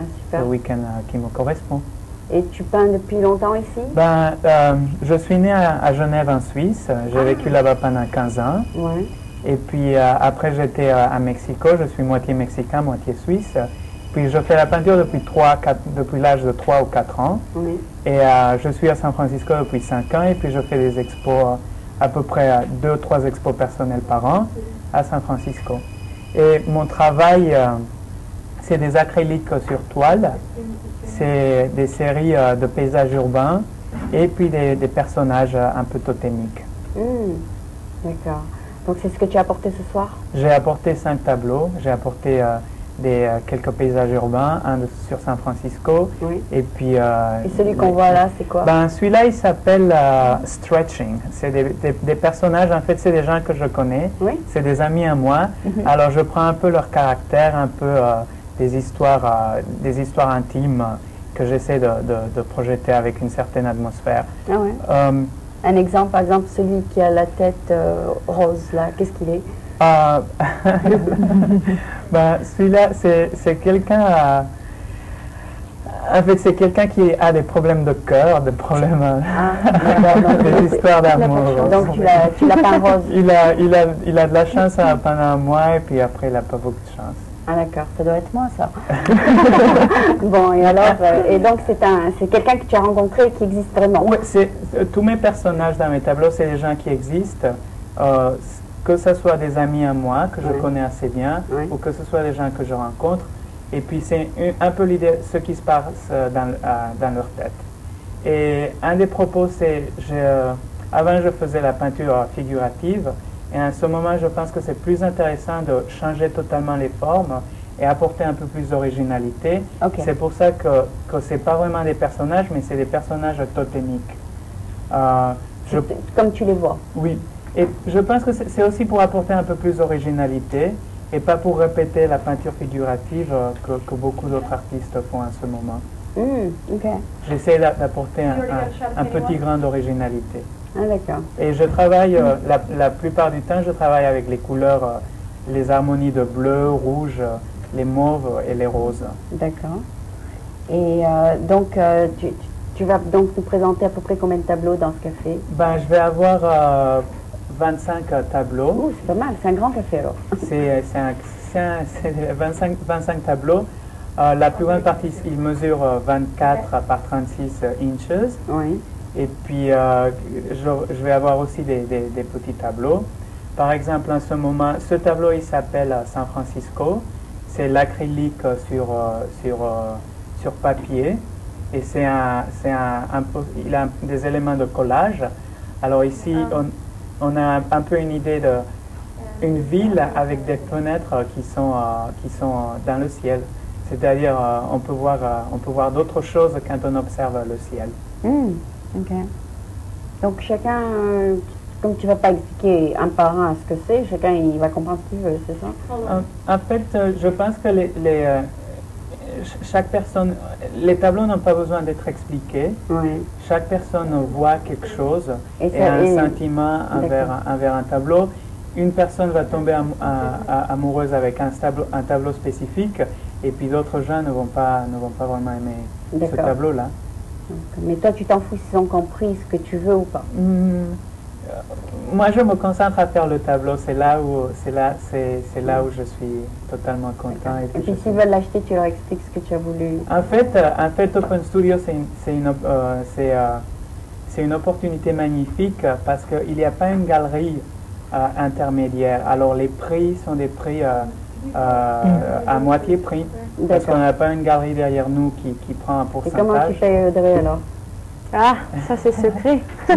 qui me correspond. Et tu peins depuis longtemps ici? Je suis né à Genève en Suisse. J'ai vécu là-bas pendant 15 ans. Ouais. Et puis après j'étais à Mexico. Je suis moitié mexicain, moitié suisse. Puis je fais la peinture depuis l'âge de 3 ou 4 ans. Oui. Et je suis à San Francisco depuis 5 ans. Et puis je fais des expos, à peu près 2 ou 3 expos personnelles par an à San Francisco. Et mon travail, c'est des acryliques sur toile. C'est des séries de paysages urbains et puis des personnages un peu totémiques. D'accord. Donc c'est ce que tu as apporté ce soir? J'ai apporté 5 tableaux. J'ai apporté quelques paysages urbains, un sur San Francisco. Oui. Et puis... et celui qu'on voit là, c'est quoi? Celui-là, il s'appelle Stretching. C'est des personnages, en fait, c'est des gens que je connais. Oui. C'est des amis à moi. Alors je prends un peu leur caractère, un peu... des histoires intimes que j'essaie de projeter avec une certaine atmosphère. Ah ouais. Un exemple, par exemple, celui qui a la tête rose, là, qu'est-ce qu'il est? Celui-là, c'est quelqu'un... en fait, c'est quelqu'un qui a des problèmes de cœur, des problèmes... des histoires d'amour. Donc tu l'as peint rose? Il a de la chance pendant un mois et puis après, il n'a pas beaucoup de chance. Ah d'accord, ça doit être moi ça. Bon, et alors, et donc c'est quelqu'un que tu as rencontré et qui existe vraiment? Oui, tous mes personnages dans mes tableaux, c'est des gens qui existent, que ce soit des amis à moi, que je connais assez bien, ou que ce soit des gens que je rencontre. Et puis c'est un peu l'idée, ce qui se passe dans leur tête. Et un des propos, c'est, avant je faisais la peinture figurative, Et à ce moment, je pense que c'est plus intéressant de changer totalement les formes et apporter un peu plus d'originalité. Okay. C'est pour ça que ce n'est pas vraiment des personnages, mais c'est des personnages totémiques. Comme tu les vois. Oui. Et je pense que c'est aussi pour apporter un peu plus d'originalité et pas pour répéter la peinture figurative que beaucoup d'autres artistes font en ce moment. Okay. J'essaie d'apporter un petit grain d'originalité. Ah, d'accord. Et je travaille, la plupart du temps, je travaille avec les couleurs, les harmonies de bleu, rouge, les mauves et les roses. D'accord. Et donc, tu vas donc nous présenter à peu près combien de tableaux dans ce café? Ben, je vais avoir 25 tableaux. Oh, c'est pas mal, c'est un grand café alors. C'est 25 tableaux. La plus grande partie, il mesure 24 par 36 inches. Oui. Et puis, je vais avoir aussi des petits tableaux. Par exemple, en ce moment, ce tableau, il s'appelle San Francisco. C'est l'acrylique sur papier. Et il a des éléments de collage. Alors ici, on a un peu une idée d'une ville avec des fenêtres qui sont dans le ciel. C'est-à-dire, on peut voir d'autres choses quand on observe le ciel. Ok. Donc chacun, comme tu ne vas pas expliquer un par un ce que c'est, chacun il va comprendre ce qu'il veut, c'est ça? En fait, je pense que chaque personne, les tableaux n'ont pas besoin d'être expliqués. Oui. Chaque personne voit quelque chose et a un sentiment envers un tableau. Une personne va tomber amoureuse avec un tableau spécifique, et puis d'autres gens ne vont pas vraiment aimer ce tableau-là. Mais toi, tu t'en fous s'ils ont compris ce que tu veux ou pas? Moi, je me concentre à faire le tableau. C'est là où je suis totalement content. Et puis s'ils veulent l'acheter, tu leur expliques ce que tu as voulu. En fait, Open Studio, c'est une opportunité magnifique parce qu'il n'y a pas une galerie intermédiaire. Alors les prix sont des prix à moitié prix. Parce qu'on n'a pas une galerie derrière nous qui prend un pourcentage. Et comment tu payes Audrey alors? Ah, ça c'est secret.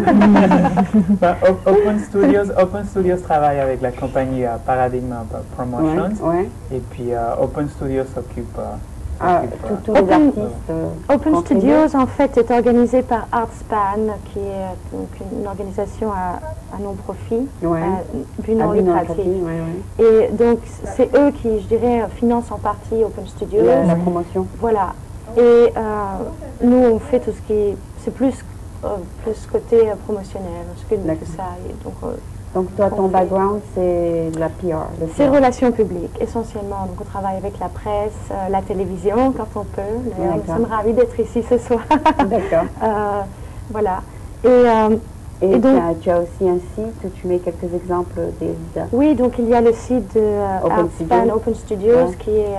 Open Studios travaille avec la compagnie Paradigm Promotions. Ouais. Et puis Open Studios s'occupe. Tous les artistes. Open Studios en fait est organisé par Artspan, qui est donc une organisation à non-profit, but non lucratif. Et donc c'est eux qui, je dirais, financent en partie Open Studios. La promotion. Voilà. Et nous on fait tout ce qui est, c'est plus côté promotionnel, que ça. Et donc toi, ton background, c'est la PR. C'est relations publiques, essentiellement. Donc on travaille avec la presse, la télévision, quand on peut. D'ailleurs, nous sommes ravis d'être ici ce soir. D'accord. Voilà. Et donc, tu as aussi un site où tu mets quelques exemples des... Oui, donc il y a le site de Artspan Open Studios qui est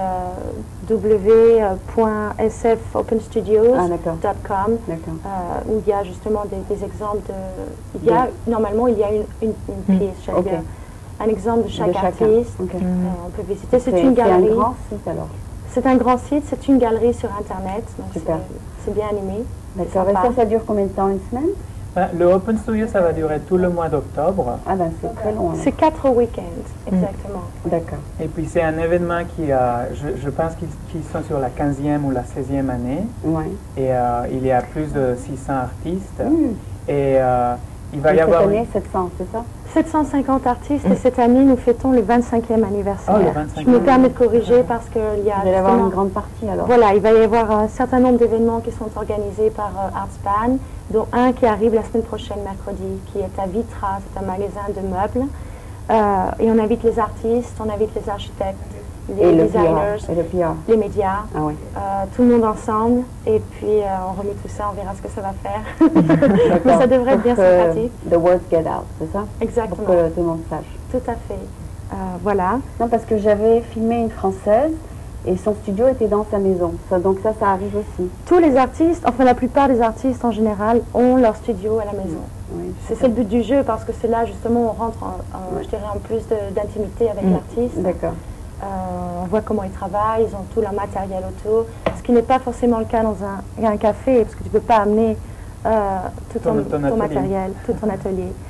w.sfopenstudios.com où il y a justement des exemples de... Normalement, il y a une pièce, un exemple de chaque artiste. On peut visiter. C'est une galerie. C'est un grand site alors? C'est un grand site, c'est une galerie sur Internet, donc c'est bien animé. D'accord. Et ça dure combien de temps? Une semaine? Le Open Studio, ça va durer tout le mois d'octobre. Ah ben c'est très long. C'est 4 week-ends, exactement. D'accord. Et puis c'est un événement qui, je pense qu'ils sont sur la 15e ou la 16e année. Et il y a plus de 600 artistes. Et il va y avoir... Cette année, 700, c'est ça? 750 artistes et cette année nous fêtons le 25e anniversaire. Oh, le 25e. Je me permets de corriger parce qu'il y a... Il va y avoir une grande partie alors. Voilà, il va y avoir un certain nombre d'événements qui sont organisés par Artspan, dont un qui arrive la semaine prochaine, mercredi, qui est à Vitra, c'est un magasin de meubles. Et on invite les artistes, on invite les architectes, les designers, les médias, tout le monde ensemble, et puis on remet tout ça, on verra ce que ça va faire. Mais ça devrait être bien sympathique. The word get out, c'est ça? Exactement. Pour que tout le monde sache. Tout à fait. Voilà. Non, parce que j'avais filmé une Française et son studio était dans sa maison. Donc ça arrive aussi. Tous les artistes, enfin la plupart des artistes en général, ont leur studio à la maison. C'est le but du jeu, parce que c'est là justement où on rentre je dirais, en plus d'intimité avec l'artiste. D'accord. On voit comment ils travaillent, ils ont tout leur matériel autour, ce qui n'est pas forcément le cas dans un café, parce que tu ne peux pas amener tout ton matériel, tout ton atelier.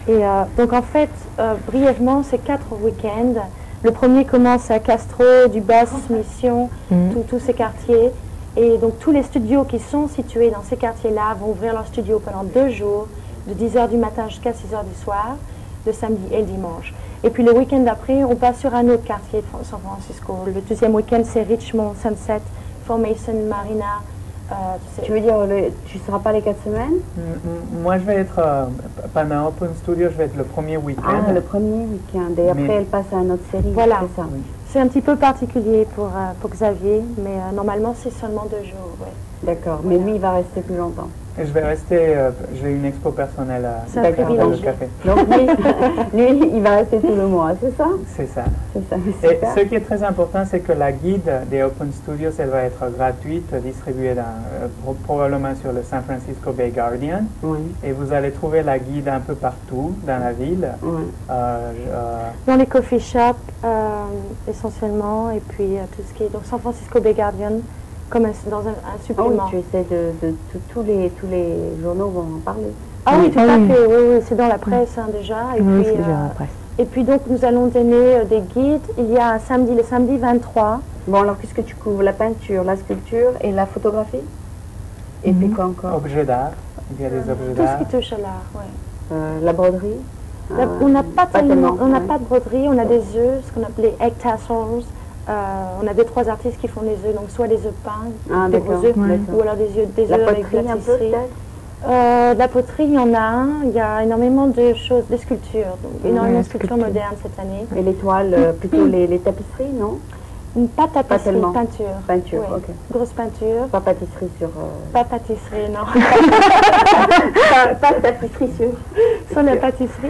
Et donc en fait, brièvement, c'est 4 week-ends. Le premier commence à Castro, Dubas, Mission, tous ces quartiers. Et donc tous les studios qui sont situés dans ces quartiers-là vont ouvrir leurs studios pendant 2 jours, de 10h du matin jusqu'à 6h du soir, le samedi et le dimanche. Et puis le week-end d'après, on passe sur un autre quartier de San Francisco. Le deuxième week-end, c'est Richmond, Sunset, Formation, Marina. Tu veux dire, tu ne seras pas les 4 semaines? Moi, je vais être, pendant Open Studio, je vais être le premier week-end. Ah, le premier week-end. Et après, elle passe à une autre série. Voilà. C'est ça. Oui. C'est un petit peu particulier pour Xavier, mais normalement, c'est seulement 2 jours. Ouais. D'accord. Voilà. Mais lui, il va rester plus longtemps. Et je vais rester, j'ai une expo personnelle à le café. Donc lui, il va rester tout le mois, c'est ça? C'est ça. C'est ça. Et ce qui est très important, c'est que la guide des Open Studios, elle va être gratuite, distribuée probablement sur le San Francisco Bay Guardian. Oui. Et vous allez trouver la guide un peu partout dans la ville. Oui. Dans les coffee shops, essentiellement, et puis tout ce qui est... Donc San Francisco Bay Guardian, comme dans un supplément. Ah oui, tu essaies tous les journaux vont en parler. Ah oui, tout à fait, oui, c'est dans la presse déjà. Et oui, puis, c'est déjà dans la presse. Et puis donc nous allons donner des guides. Il y a un samedi, le samedi 23. Bon, alors qu'est-ce que tu couvres? La peinture, la sculpture et la photographie? Et puis quoi encore? Objets d'art. Il y a des objets d'art. Tout ce qui touche à l'art, oui. La broderie? On n'a pas tellement, on n'a pas de broderie, on a des œufs, ce qu'on appelle les egg tassels. On a 2-3 artistes qui font des œufs, donc soit des œufs peints, des gros œufs, ou alors des œufs avec de la poterie. De la poterie, il y en a un. Il y a énormément de choses, des sculptures, donc énormément de sculptures modernes cette année. Et les toiles, plutôt les tapisseries, non? Pas tapisserie, peinture. Peinture, ouais. Ok. Grosse peinture. Pas pâtisserie sur... Pas pâtisserie, non. pas tapisserie sur la pâtisserie.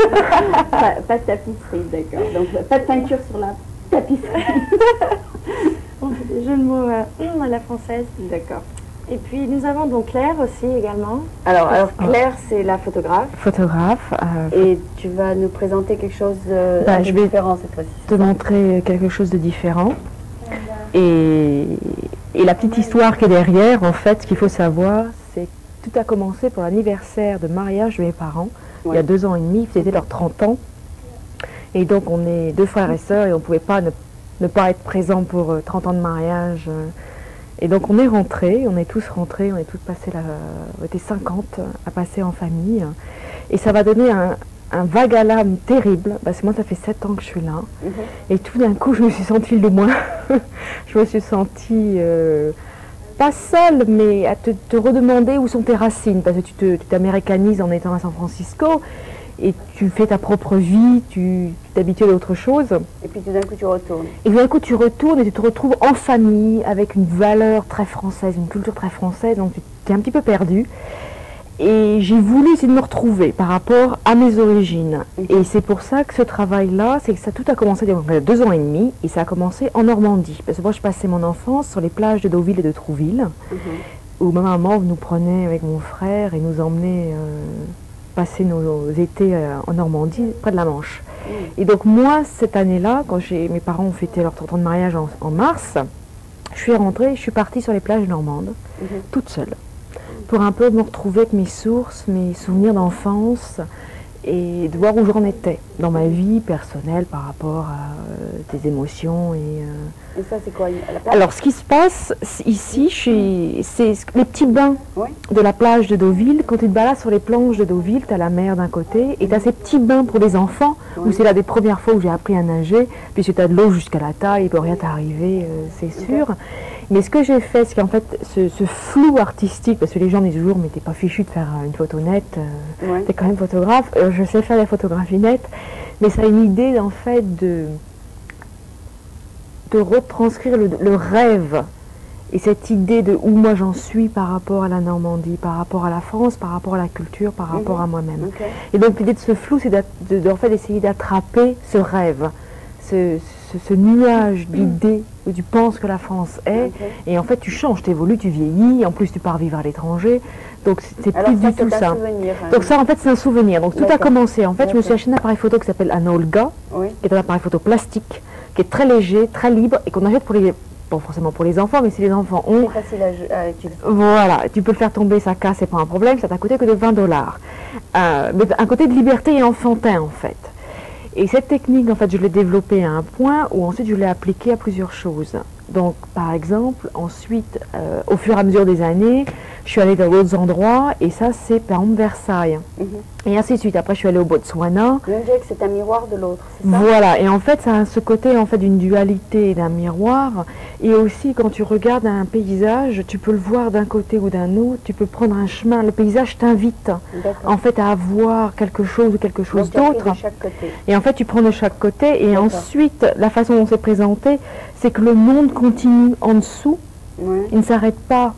Pas de tapisserie, d'accord. Donc pas de peinture sur la tapisserie. Jeu de mots à la française. D'accord. Et puis nous avons donc Claire aussi également. Alors Claire, c'est la photographe. Photographe. Et tu vas nous présenter quelque chose de différent cette fois-ci. Te montrer quelque chose de différent. Et la petite histoire qui est derrière, en fait, ce qu'il faut savoir, c'est que tout a commencé pour l'anniversaire de mariage de mes parents. Ouais. Il y a 2 ans et demi, c'était leurs 30 ans. Et donc on est 2 frères et sœurs et on ne pouvait pas ne pas être présents pour 30 ans de mariage. Et donc on est rentrés, on est tous rentrés, on est tous passés on était 50 à passer en famille. Et ça va donner un vague à l'âme terrible, parce que moi ça fait 7 ans que je suis là. Et tout d'un coup je me suis sentie le moins. Je me suis sentie pas seule, mais à te redemander où sont tes racines, parce que tu t'américanises en étant à San Francisco. Et tu fais ta propre vie, tu t'habitues à autre chose. Et puis tout d'un coup tu retournes. Et tout d'un coup tu retournes et tu te retrouves en famille avec une valeur très française, une culture très française, donc tu t'es un petit peu perdu. Et j'ai voulu essayer de me retrouver par rapport à mes origines. Et c'est pour ça que ce travail-là, c'est que ça tout a commencé il y a 2 ans et demi, et ça a commencé en Normandie. Parce que moi je passais mon enfance sur les plages de Deauville et de Trouville, où ma maman nous prenait avec mon frère et nous emmenait... passer nos étés en Normandie, près de la Manche. Et donc moi, cette année-là, quand mes parents ont fêté leur 30 ans de mariage en mars, je suis rentrée, je suis partie sur les plages normandes, toute seule, pour un peu me retrouver avec mes sources, mes souvenirs d'enfance, et de voir où j'en étais dans ma vie personnelle par rapport à des émotions. Et ça, c'est quoi la plage? Alors, ce qui se passe ici, c'est les petits bains de la plage de Deauville. Quand tu te balades sur les planches de Deauville, tu as la mer d'un côté, et tu as ces petits bains pour les enfants, où c'est là des premières fois où j'ai appris à nager, puisque tu as de l'eau jusqu'à la taille, il ne peut rien t'arriver, c'est sûr. Mais ce que j'ai fait, c'est qu'en fait, ce flou artistique, parce que les gens disent toujours, mais t'es pas fichu de faire une photo nette, t'es quand même photographe, je sais faire des photographies nettes, mais ça a une idée, en fait, de retranscrire le rêve, et cette idée de où moi j'en suis par rapport à la Normandie, par rapport à la France, par rapport à la culture, par rapport à moi-même. Et donc l'idée de ce flou, c'est en fait d'essayer d'attraper ce rêve, ce nuage d'idées où tu penses que la France est, et en fait tu changes, tu évolues, tu vieillis, en plus tu pars vivre à l'étranger, donc c'est plus du tout ça. Donc ça en fait c'est un souvenir, donc tout a commencé, en fait je me suis acheté un appareil photo qui s'appelle un Olga, qui est un appareil photo plastique, qui est très léger, très libre, et qu'on achète pour les... Bon, forcément pour les enfants, mais si les enfants ont... C'est facile à utiliser. Voilà, tu peux le faire tomber, ça casse, c'est pas un problème, ça t'a coûté que de $20. mais un côté de liberté et enfantin en fait. Et cette technique, en fait, je l'ai développée à un point où ensuite je l'ai appliquée à plusieurs choses. Donc, par exemple, ensuite, au fur et à mesure des années, je suis allée dans d'autres endroits, et ça, c'est par exemple Versailles. Et ainsi de suite. Après, je suis allée au Botswana. On dirait que c'est un miroir de l'autre, c'est ça? Voilà, et en fait, ça a ce côté en fait d'une dualité, d'un miroir. Et aussi, quand tu regardes un paysage, tu peux le voir d'un côté ou d'un autre, tu peux prendre un chemin. Le paysage t'invite en fait à voir quelque chose ou quelque chose d'autre. Et en fait, tu prends de chaque côté, et ensuite, la façon dont c'est présenté, c'est que le monde continue en dessous. Il ne s'arrête pas.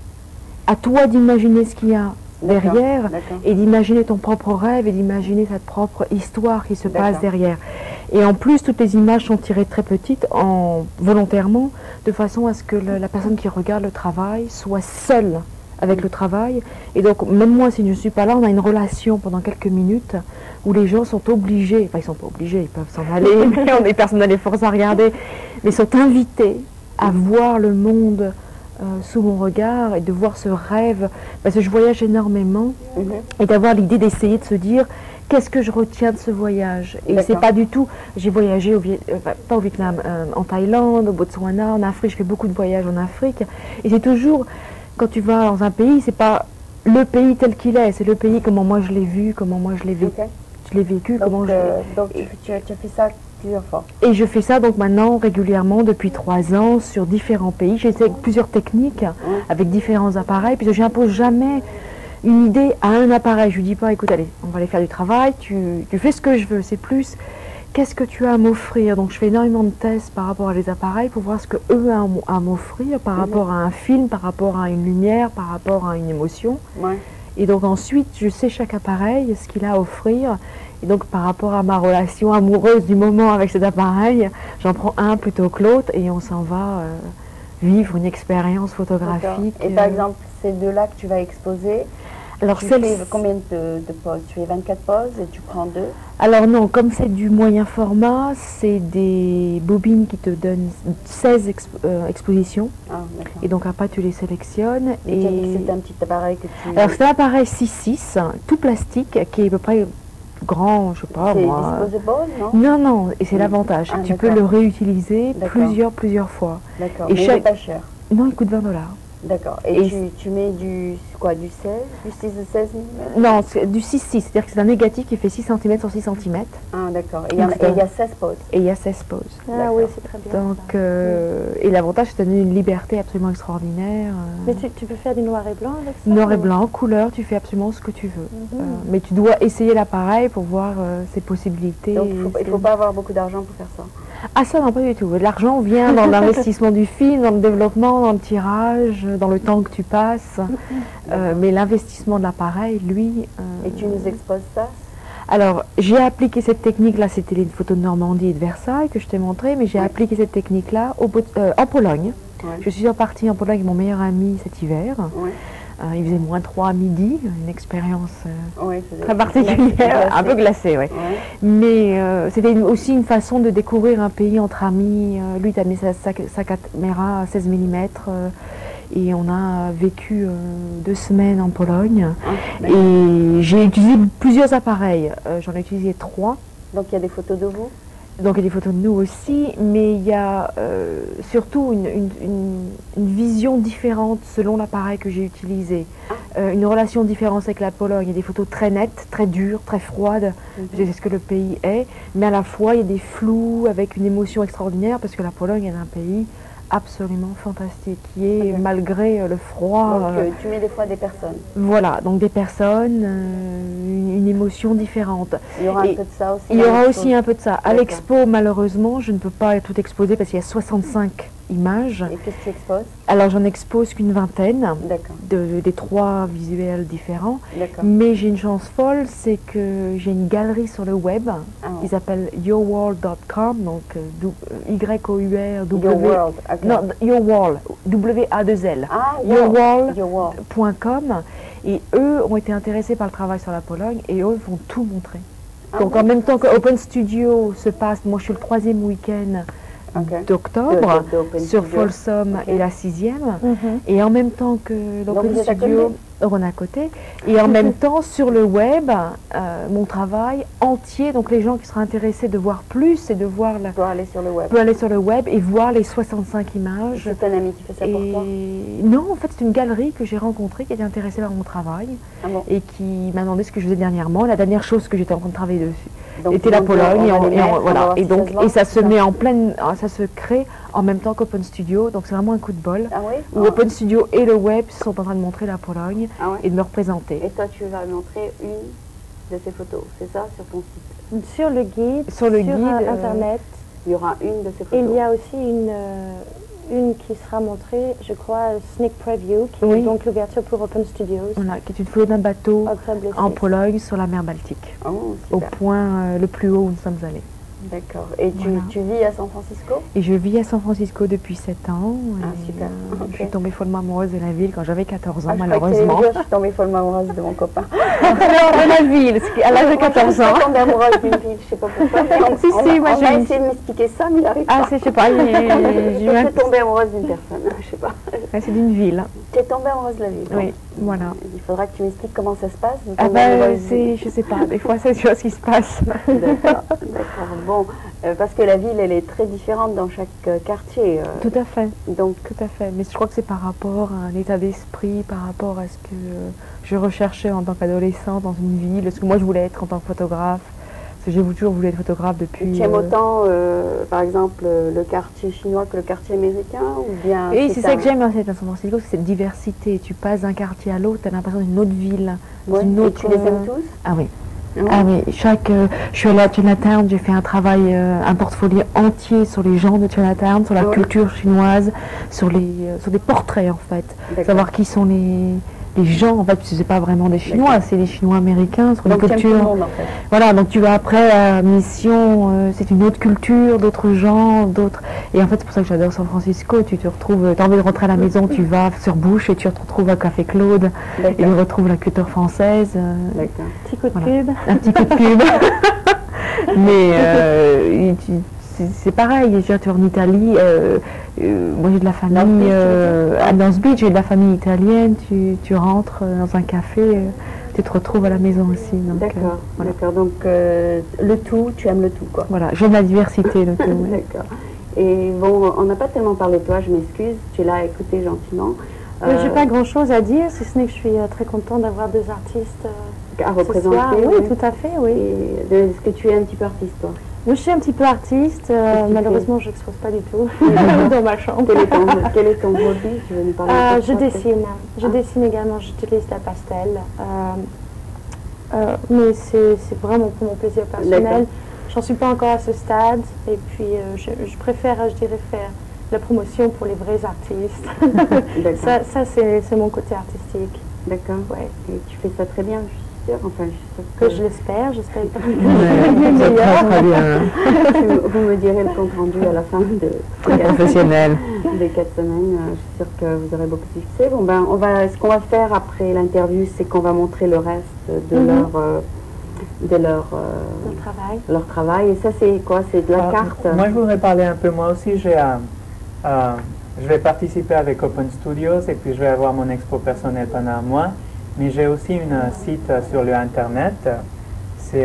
À toi d'imaginer ce qu'il y a derrière et d'imaginer ton propre rêve et d'imaginer cette propre histoire qui se passe derrière. Et en plus, toutes les images sont tirées très petites, volontairement, de façon à ce que la personne qui regarde le travail soit seule avec le travail. Et donc, même moi, si je ne suis pas là, on a une relation pendant quelques minutes où les gens sont obligés, enfin ils ne sont pas obligés, ils peuvent s'en aller, mais on est personne n'a les forces à regarder, mais sont invités à voir le monde sous mon regard et de voir ce rêve, parce que je voyage énormément, et d'avoir l'idée d'essayer de se dire qu'est-ce que je retiens de ce voyage. Et c'est pas du tout, j'ai voyagé pas au Vietnam, en Thaïlande, au Botswana, en Afrique, je fais beaucoup de voyages en Afrique, et c'est toujours, quand tu vas dans un pays, c'est pas le pays tel qu'il est, c'est le pays comment moi je l'ai vu, comment moi je l'ai vécu, donc, comment donc tu as fait ça plusieurs fois. Et je fais ça donc maintenant régulièrement depuis 3 ans sur différents pays. J'essaie avec plusieurs techniques, avec différents appareils, puisque je n'impose jamais une idée à un appareil. Je lui dis pas, écoute, allez, on va aller faire du travail, tu fais ce que je veux. C'est plus, qu'est-ce que tu as à m'offrir? Donc je fais énormément de tests par rapport à les appareils pour voir ce que eux ont à m'offrir par rapport à un film, par rapport à une lumière, par rapport à une émotion. Et donc ensuite, je sais chaque appareil, ce qu'il a à offrir. Et donc par rapport à ma relation amoureuse du moment avec cet appareil, j'en prends un plutôt que l'autre et on s'en va vivre une expérience photographique. Et par exemple, ces deux-là que tu vas exposer, alors tu fais combien de poses? Tu fais 24 poses et tu prends 2? Alors non, comme c'est du moyen format, c'est des bobines qui te donnent 16 expositions. Et donc après tu les sélectionnes. Et c'est un petit appareil que tu... Alors c'est un appareil 6.6, tout plastique, qui est à peu près grand, je sais pas moi. C'est disposable, non? Non, et c'est l'avantage. Tu peux le réutiliser plusieurs fois. D'accord, mais il n'est pas cher. Non, il coûte 20 $. D'accord. Et tu mets du 16, du 6 de 16 mm? Non, du 6,6, c'est-à-dire que c'est un négatif qui fait 6 cm sur 6 cm. Ah, d'accord. Et il y a 16 poses. Et il y a 16 poses. Ah oui, c'est très bien. Donc, et l'avantage, c'est de donner une liberté absolument extraordinaire. Mais tu peux faire du noir et blanc avec ça? Noir et blanc, couleur, tu fais absolument ce que tu veux. Mais tu dois essayer l'appareil pour voir ses possibilités. Donc, il ne faut pas avoir beaucoup d'argent pour faire ça? Ah ça, non, pas du tout. L'argent vient dans l'investissement du film, dans le développement, dans le tirage, dans le temps que tu passes. Mais l'investissement de l'appareil, lui... Et tu nous exposes ça? Alors, j'ai appliqué cette technique-là, c'était les photos de Normandie et de Versailles que je t'ai montré, mais j'ai appliqué cette technique-là en Pologne. Je suis repartie en Pologne avec mon meilleur ami cet hiver. Il faisait -3 à midi, une expérience très particulière, un peu glacée, Mais c'était aussi une façon de découvrir un pays entre amis. Lui, il a mis sa caméra à 16 mm et on a vécu 2 semaines en Pologne. Et j'ai utilisé plusieurs appareils, j'en ai utilisé 3. Donc il y a des photos de vous? Donc il y a des photos de nous aussi, mais il y a surtout une vision différente selon l'appareil que j'ai utilisé. Une relation différente avec la Pologne. Il y a des photos très nettes, très dures, très froides. C'est ce que le pays est. Mais à la fois, il y a des flous avec une émotion extraordinaire parce que la Pologne est un pays absolument fantastique, qui est malgré le froid. Donc tu mets des fois des personnes. Voilà, donc des personnes, une émotion différente. Il y aura un peu de ça aussi. Il y aura aussi un peu de ça. À l'expo, malheureusement, je ne peux pas tout exposer parce qu'il y a 65 images. Et qu'est-ce que tu exposes? Alors j'en expose qu'une vingtaine des 3 visuels différents. Mais j'ai une chance folle, c'est que j'ai une galerie sur le web. Ils s'appellent yourworld.com, donc Y-O-U-R-W. Non, Yourworld, W-A-2-L. Yourworld.com. Et eux ont été intéressés par le travail sur la Pologne et eux vont tout montrer. Donc en même temps que Open Studio se passe, moi je suis le 3e week-end d'octobre sur Folsom et la 6e. Et en même temps que l'Open Studio, on est à côté. Et en même temps, sur le web, mon travail entier, donc les gens qui seraient intéressés de voir plus et de voir peut aller sur le web. Peut aller sur le web et voir les 65 images. C'est un ami qui fait ça pour toi? Non, en fait, c'est une galerie que j'ai rencontrée qui était intéressée par mon travail et qui m'a demandé ce que je faisais dernièrement. La dernière chose que j'étais en train de travailler dessus était la Pologne. Et ça se met en pleine, ça se crée en même temps qu'Open Studio. Donc c'est vraiment un coup de bol. Où Open Studio et le web sont en train de montrer la Pologne et de me représenter. Et toi, tu vas montrer une de ces photos, c'est ça, sur ton site? Sur le guide, sur Internet. Il y aura une de ces photos. Il y a aussi une qui sera montrée, je crois, Sneak Preview, qui est donc l'ouverture pour Open Studios. Voilà, qui est une photo d'un bateau en Pologne sur la mer Baltique, au point le plus haut où nous sommes allés. D'accord. Et tu vis à San Francisco? Et je vis à San Francisco depuis 7 ans. Super. Je suis tombée follement amoureuse de la ville quand j'avais 14 ans, Je malheureusement. Je suis tombée follement amoureuse de mon copain. De la ville, à l'âge de 14 ans. Je suis tombée amoureuse d'une ville, je ne sais pas pourquoi. On va essayer de m'expliquer ça, mais il n'arrive pas. Je ne sais pas. Je suis tombée amoureuse d'une personne, je ne sais pas. C'est d'une ville. Tu es tombée amoureuse de la ville? Oui, voilà. Il faudra que tu m'expliques comment ça se passe. Je ne sais pas. Des fois, c'est ce qui se passe. D'accord. Bon. Parce que la ville, elle est très différente dans chaque quartier. Tout à fait. Donc, tout à fait. Mais je crois que c'est par rapport à un état d'esprit, par rapport à ce que je recherchais en tant qu'adolescente dans une ville, ce que moi je voulais être en tant que photographe. Parce que j'ai toujours voulu être photographe depuis... Tu aimes autant, par exemple, le quartier chinois que le quartier américain ou bien? Oui, c'est ça que j'aime dans San Francisco, c'est cette diversité. Tu passes d'un quartier à l'autre, tu as l'impression d'une autre ville. Et tu les aimes tous? Ah oui. Ah oui, je suis allée à Chinatown, j'ai fait un travail, un portfolio entier sur les gens de Chinatown, sur la culture chinoise, sur des portraits en fait, savoir qui sont les gens en fait, parce que c'est pas vraiment des Chinois, c'est les Chinois américains, sur la culture. Monde, en fait. Voilà, donc tu vas après à Mission, c'est une autre culture, d'autres gens, d'autres. Et en fait, c'est pour ça que j'adore San Francisco. Tu te retrouves, tu as envie de rentrer à la maison, tu vas sur Bush et tu te retrouves à Café Claude et tu retrouves la culture française. Petit coup de pub. Un petit coup de pub. Mais c'est pareil, tu es en Italie, moi j'ai de la famille, à Dance Beach, j'ai de la famille italienne, tu rentres dans un café, tu te retrouves à la maison aussi. D'accord, d'accord, donc le tout, tu aimes le tout quoi. Voilà, j'aime la diversité, le tout. D'accord. Et bon, on n'a pas tellement parlé de toi, je m'excuse, tu l'as écouté gentiment. J'ai pas grand chose à dire, si ce n'est que je suis très contente d'avoir deux artistes à représenter. Oui, tout à fait, oui. Est-ce que tu es un petit peu artiste toi? Oui, je suis un petit peu artiste, malheureusement je n'expose pas du tout dans ma chambre. Quel est ton hobby? Tu veux nous parler de je dessine, je dessine également, j'utilise la pastel, mais c'est vraiment pour mon plaisir personnel. J'en suis pas encore à ce stade, et puis je préfère, je dirais, faire la promotion pour les vrais artistes. ça c'est mon côté artistique. D'accord, ouais. Et tu fais ça très bien, je suis sûre. Enfin, je l'espère, j'espère pas. Très bien. Vous me direz le compte rendu à la fin professionnel des 4 semaines. Je suis sûre que vous aurez beaucoup de succès. Bon ben, ce qu'on va faire après l'interview, c'est qu'on va montrer le reste de leur travail. Et ça, c'est quoi? C'est de la carte? Moi, je voudrais parler un peu. Moi aussi, je vais participer avec Open Studios et puis je vais avoir mon expo personnelle pendant un mois. Mais j'ai aussi un site sur le internet. C'est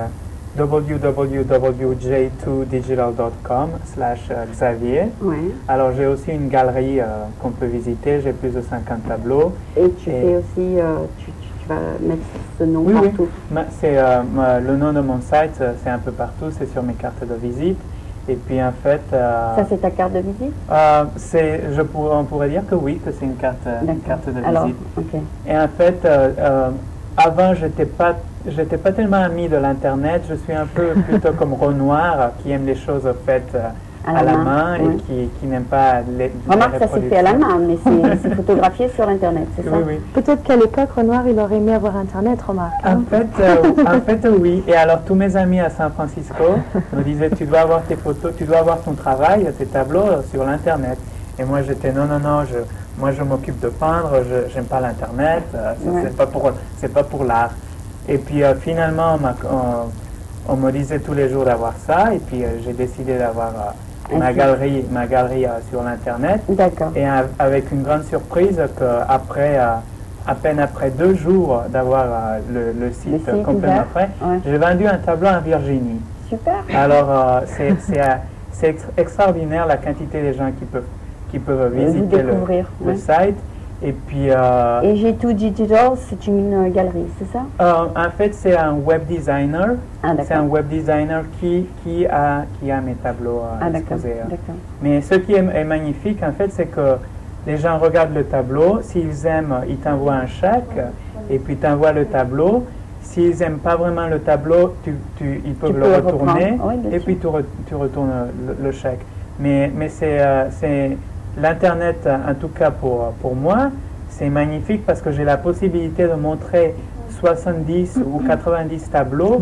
www.j2digital.com/Xavier. Alors j'ai aussi une galerie qu'on peut visiter. J'ai plus de 50 tableaux. Et tu fais aussi, tu vas mettre ce nom partout? Oui. Le nom de mon site, c'est un peu partout. C'est sur mes cartes de visite. Et puis en fait... ça c'est ta carte de visite? On pourrait dire que oui, que c'est une carte de visite. Alors, Et en fait, avant, j'étais pas tellement ami de l'Internet. Je suis un peu plutôt comme Renoir, qui aime les choses faites à la main et qui n'aime pas les remarque, ça s'est fait à la main, mais c'est photographié sur Internet, c'est ça? Oui. Peut-être qu'à l'époque, Renoir, il aurait aimé avoir Internet, remarque. En fait, oui. Et alors, tous mes amis à San Francisco me disaient, tu dois avoir tes photos, tu dois avoir ton travail, tes tableaux sur l'Internet. Et moi, j'étais, non, moi, je m'occupe de peindre, j'aime pas l'Internet, c'est pas pour l'art. Et puis, finalement, on me disait tous les jours d'avoir ça, et puis j'ai décidé d'avoir ma galerie sur l'internet. D'accord. Et avec une grande surprise qu'après, à peine après 2 jours d'avoir le site complètement prêt, j'ai vendu un tableau en Virginie. Super. Alors c'est extraordinaire la quantité de gens qui peuvent visiter le site. Et puis... et G2 Digital, c'est une galerie, c'est ça? En fait, c'est un web designer. C'est un web designer qui a mes tableaux exposés. Mais ce qui est magnifique, en fait, c'est que les gens regardent le tableau. S'ils aiment, ils t'envoient un chèque. Et puis, tu envoies le tableau. S'ils n'aiment pas vraiment le tableau, ils peuvent le retourner. Et puis, tu retournes le chèque. Mais c'est l'Internet, en tout cas pour moi, c'est magnifique parce que j'ai la possibilité de montrer 70 ou 90 tableaux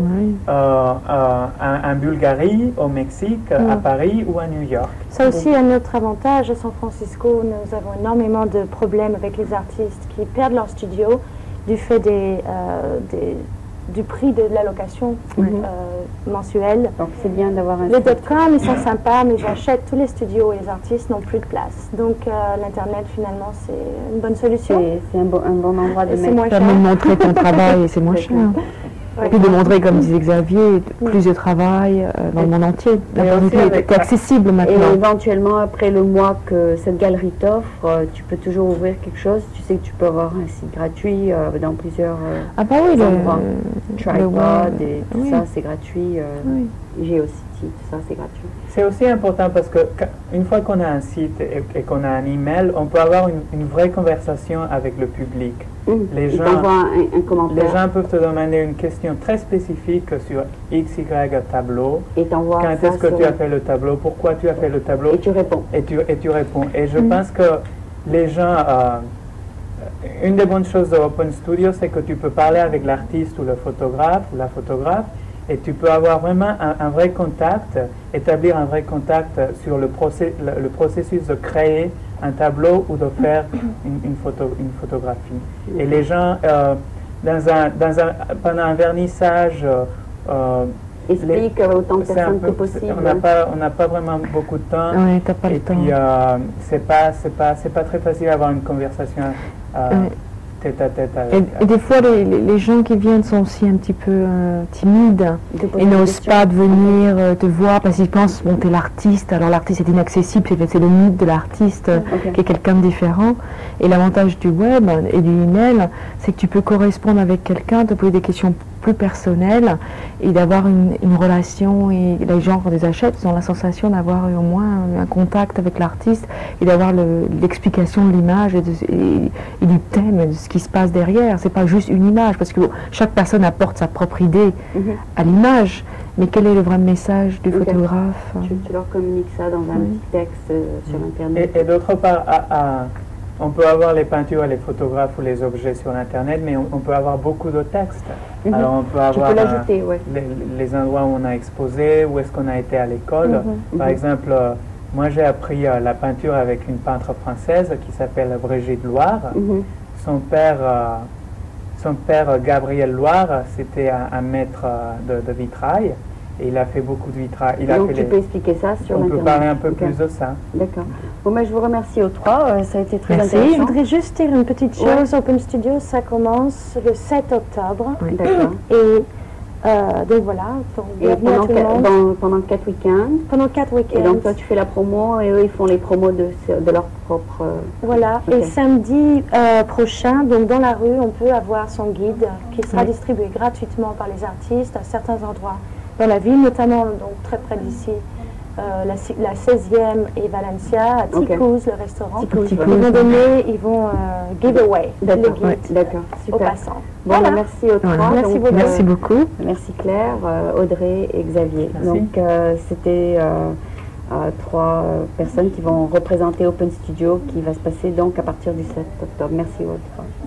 en Bulgarie, au Mexique, à Paris ou à New York. C'est aussi un autre avantage. À San Francisco, nous avons énormément de problèmes avec les artistes qui perdent leur studio du fait du prix de la location mensuelle. Donc c'est bien d'avoir un... Les .com, ils sont sympas, mais j'achète tous les studios et les artistes n'ont plus de place. Donc l'Internet, finalement, c'est une bonne solution. C'est un bon endroit de mettre. Ça permet de montrer ton travail et c'est moins cher. Et puis de montrer, comme disait Xavier, plus de travail dans le monde entier. L'Internet est accessible maintenant. Et éventuellement, après le mois que cette galerie t'offre, tu peux toujours ouvrir quelque chose. Tu sais que tu peux avoir un site gratuit dans plusieurs endroits. Tripod et tout ça, c'est gratuit. GeoCity, tout ça, c'est gratuit. C'est aussi important parce que une fois qu'on a un site et qu'on a un email, on peut avoir une vraie conversation avec le public. Les gens peuvent te demander une question très spécifique sur XY tableau. Et t'envoies quand est-ce que tu as fait le tableau? Pourquoi tu as fait le tableau? Et tu réponds. Et tu réponds. Et je pense que les gens... une des bonnes choses de Open Studio, c'est que tu peux parler avec l'artiste ou le photographe ou la photographe et tu peux avoir vraiment un vrai contact, établir un vrai contact sur le processus de créer un tableau ou de faire une photographie. Et les gens, pendant un vernissage, explique autant de personnes que possible. On n'a pas vraiment beaucoup de temps. Oui, t'as pas le temps. Et puis, c'est pas très facile d'avoir une conversation tête à tête avec. Et des fois, les gens qui viennent sont aussi un petit peu timides et n'osent pas de venir te voir parce qu'ils pensent, bon, t'es l'artiste, alors l'artiste est inaccessible, c'est le mythe de l'artiste qui est quelqu'un de différent. Et l'avantage du web et du email, c'est que tu peux correspondre avec quelqu'un, te poser des questions plus personnelles et d'avoir une relation. Et les gens, quand ils achètent, ils ont la sensation d'avoir au moins un contact avec l'artiste et d'avoir l'explication de l'image et du thème, et de ce qui se passe derrière. C'est pas juste une image, parce que chaque personne apporte sa propre idée à l'image. Mais quel est le vrai message du photographe? Tu leur communiques ça dans un petit texte sur Internet. Et d'autre part, on peut avoir les peintures, les photographes ou les objets sur Internet, mais on peut avoir beaucoup de textes. Alors on peut avoir les endroits où on a exposé, où est-ce qu'on a été à l'école. Par exemple, moi j'ai appris la peinture avec une peintre française qui s'appelle Brigitte Loire. Son père Gabriel Loire, c'était un maître de vitrail. Et il a fait beaucoup de vitrail. Donc tu peux expliquer ça sur Internet. Internet. On peut parler un peu plus de ça. D'accord. Bon, mais je vous remercie aux trois. Ça a été très Merci. intéressant. Je voudrais juste dire une petite chose. Open Studio, ça commence le 7 octobre. D'accord. Et donc voilà. Donc, et pendant 4 week-ends. Pendant 4 week-ends. Et donc toi tu fais la promo et eux ils font les promos de leur propre... Voilà. Et samedi prochain, donc dans la rue, on peut avoir son guide qui sera distribué gratuitement par les artistes à certains endroits dans la ville, notamment donc très près d'ici, la 16e et Valencia, à Ticouz, le restaurant. Ils vont give away le guide aux passants. Bon, merci aux trois. Merci beaucoup. Merci Claire, Audrey et Xavier. Merci. Donc c'était 3 personnes qui vont représenter Open Studio qui va se passer donc à partir du 7 octobre. Merci aux trois.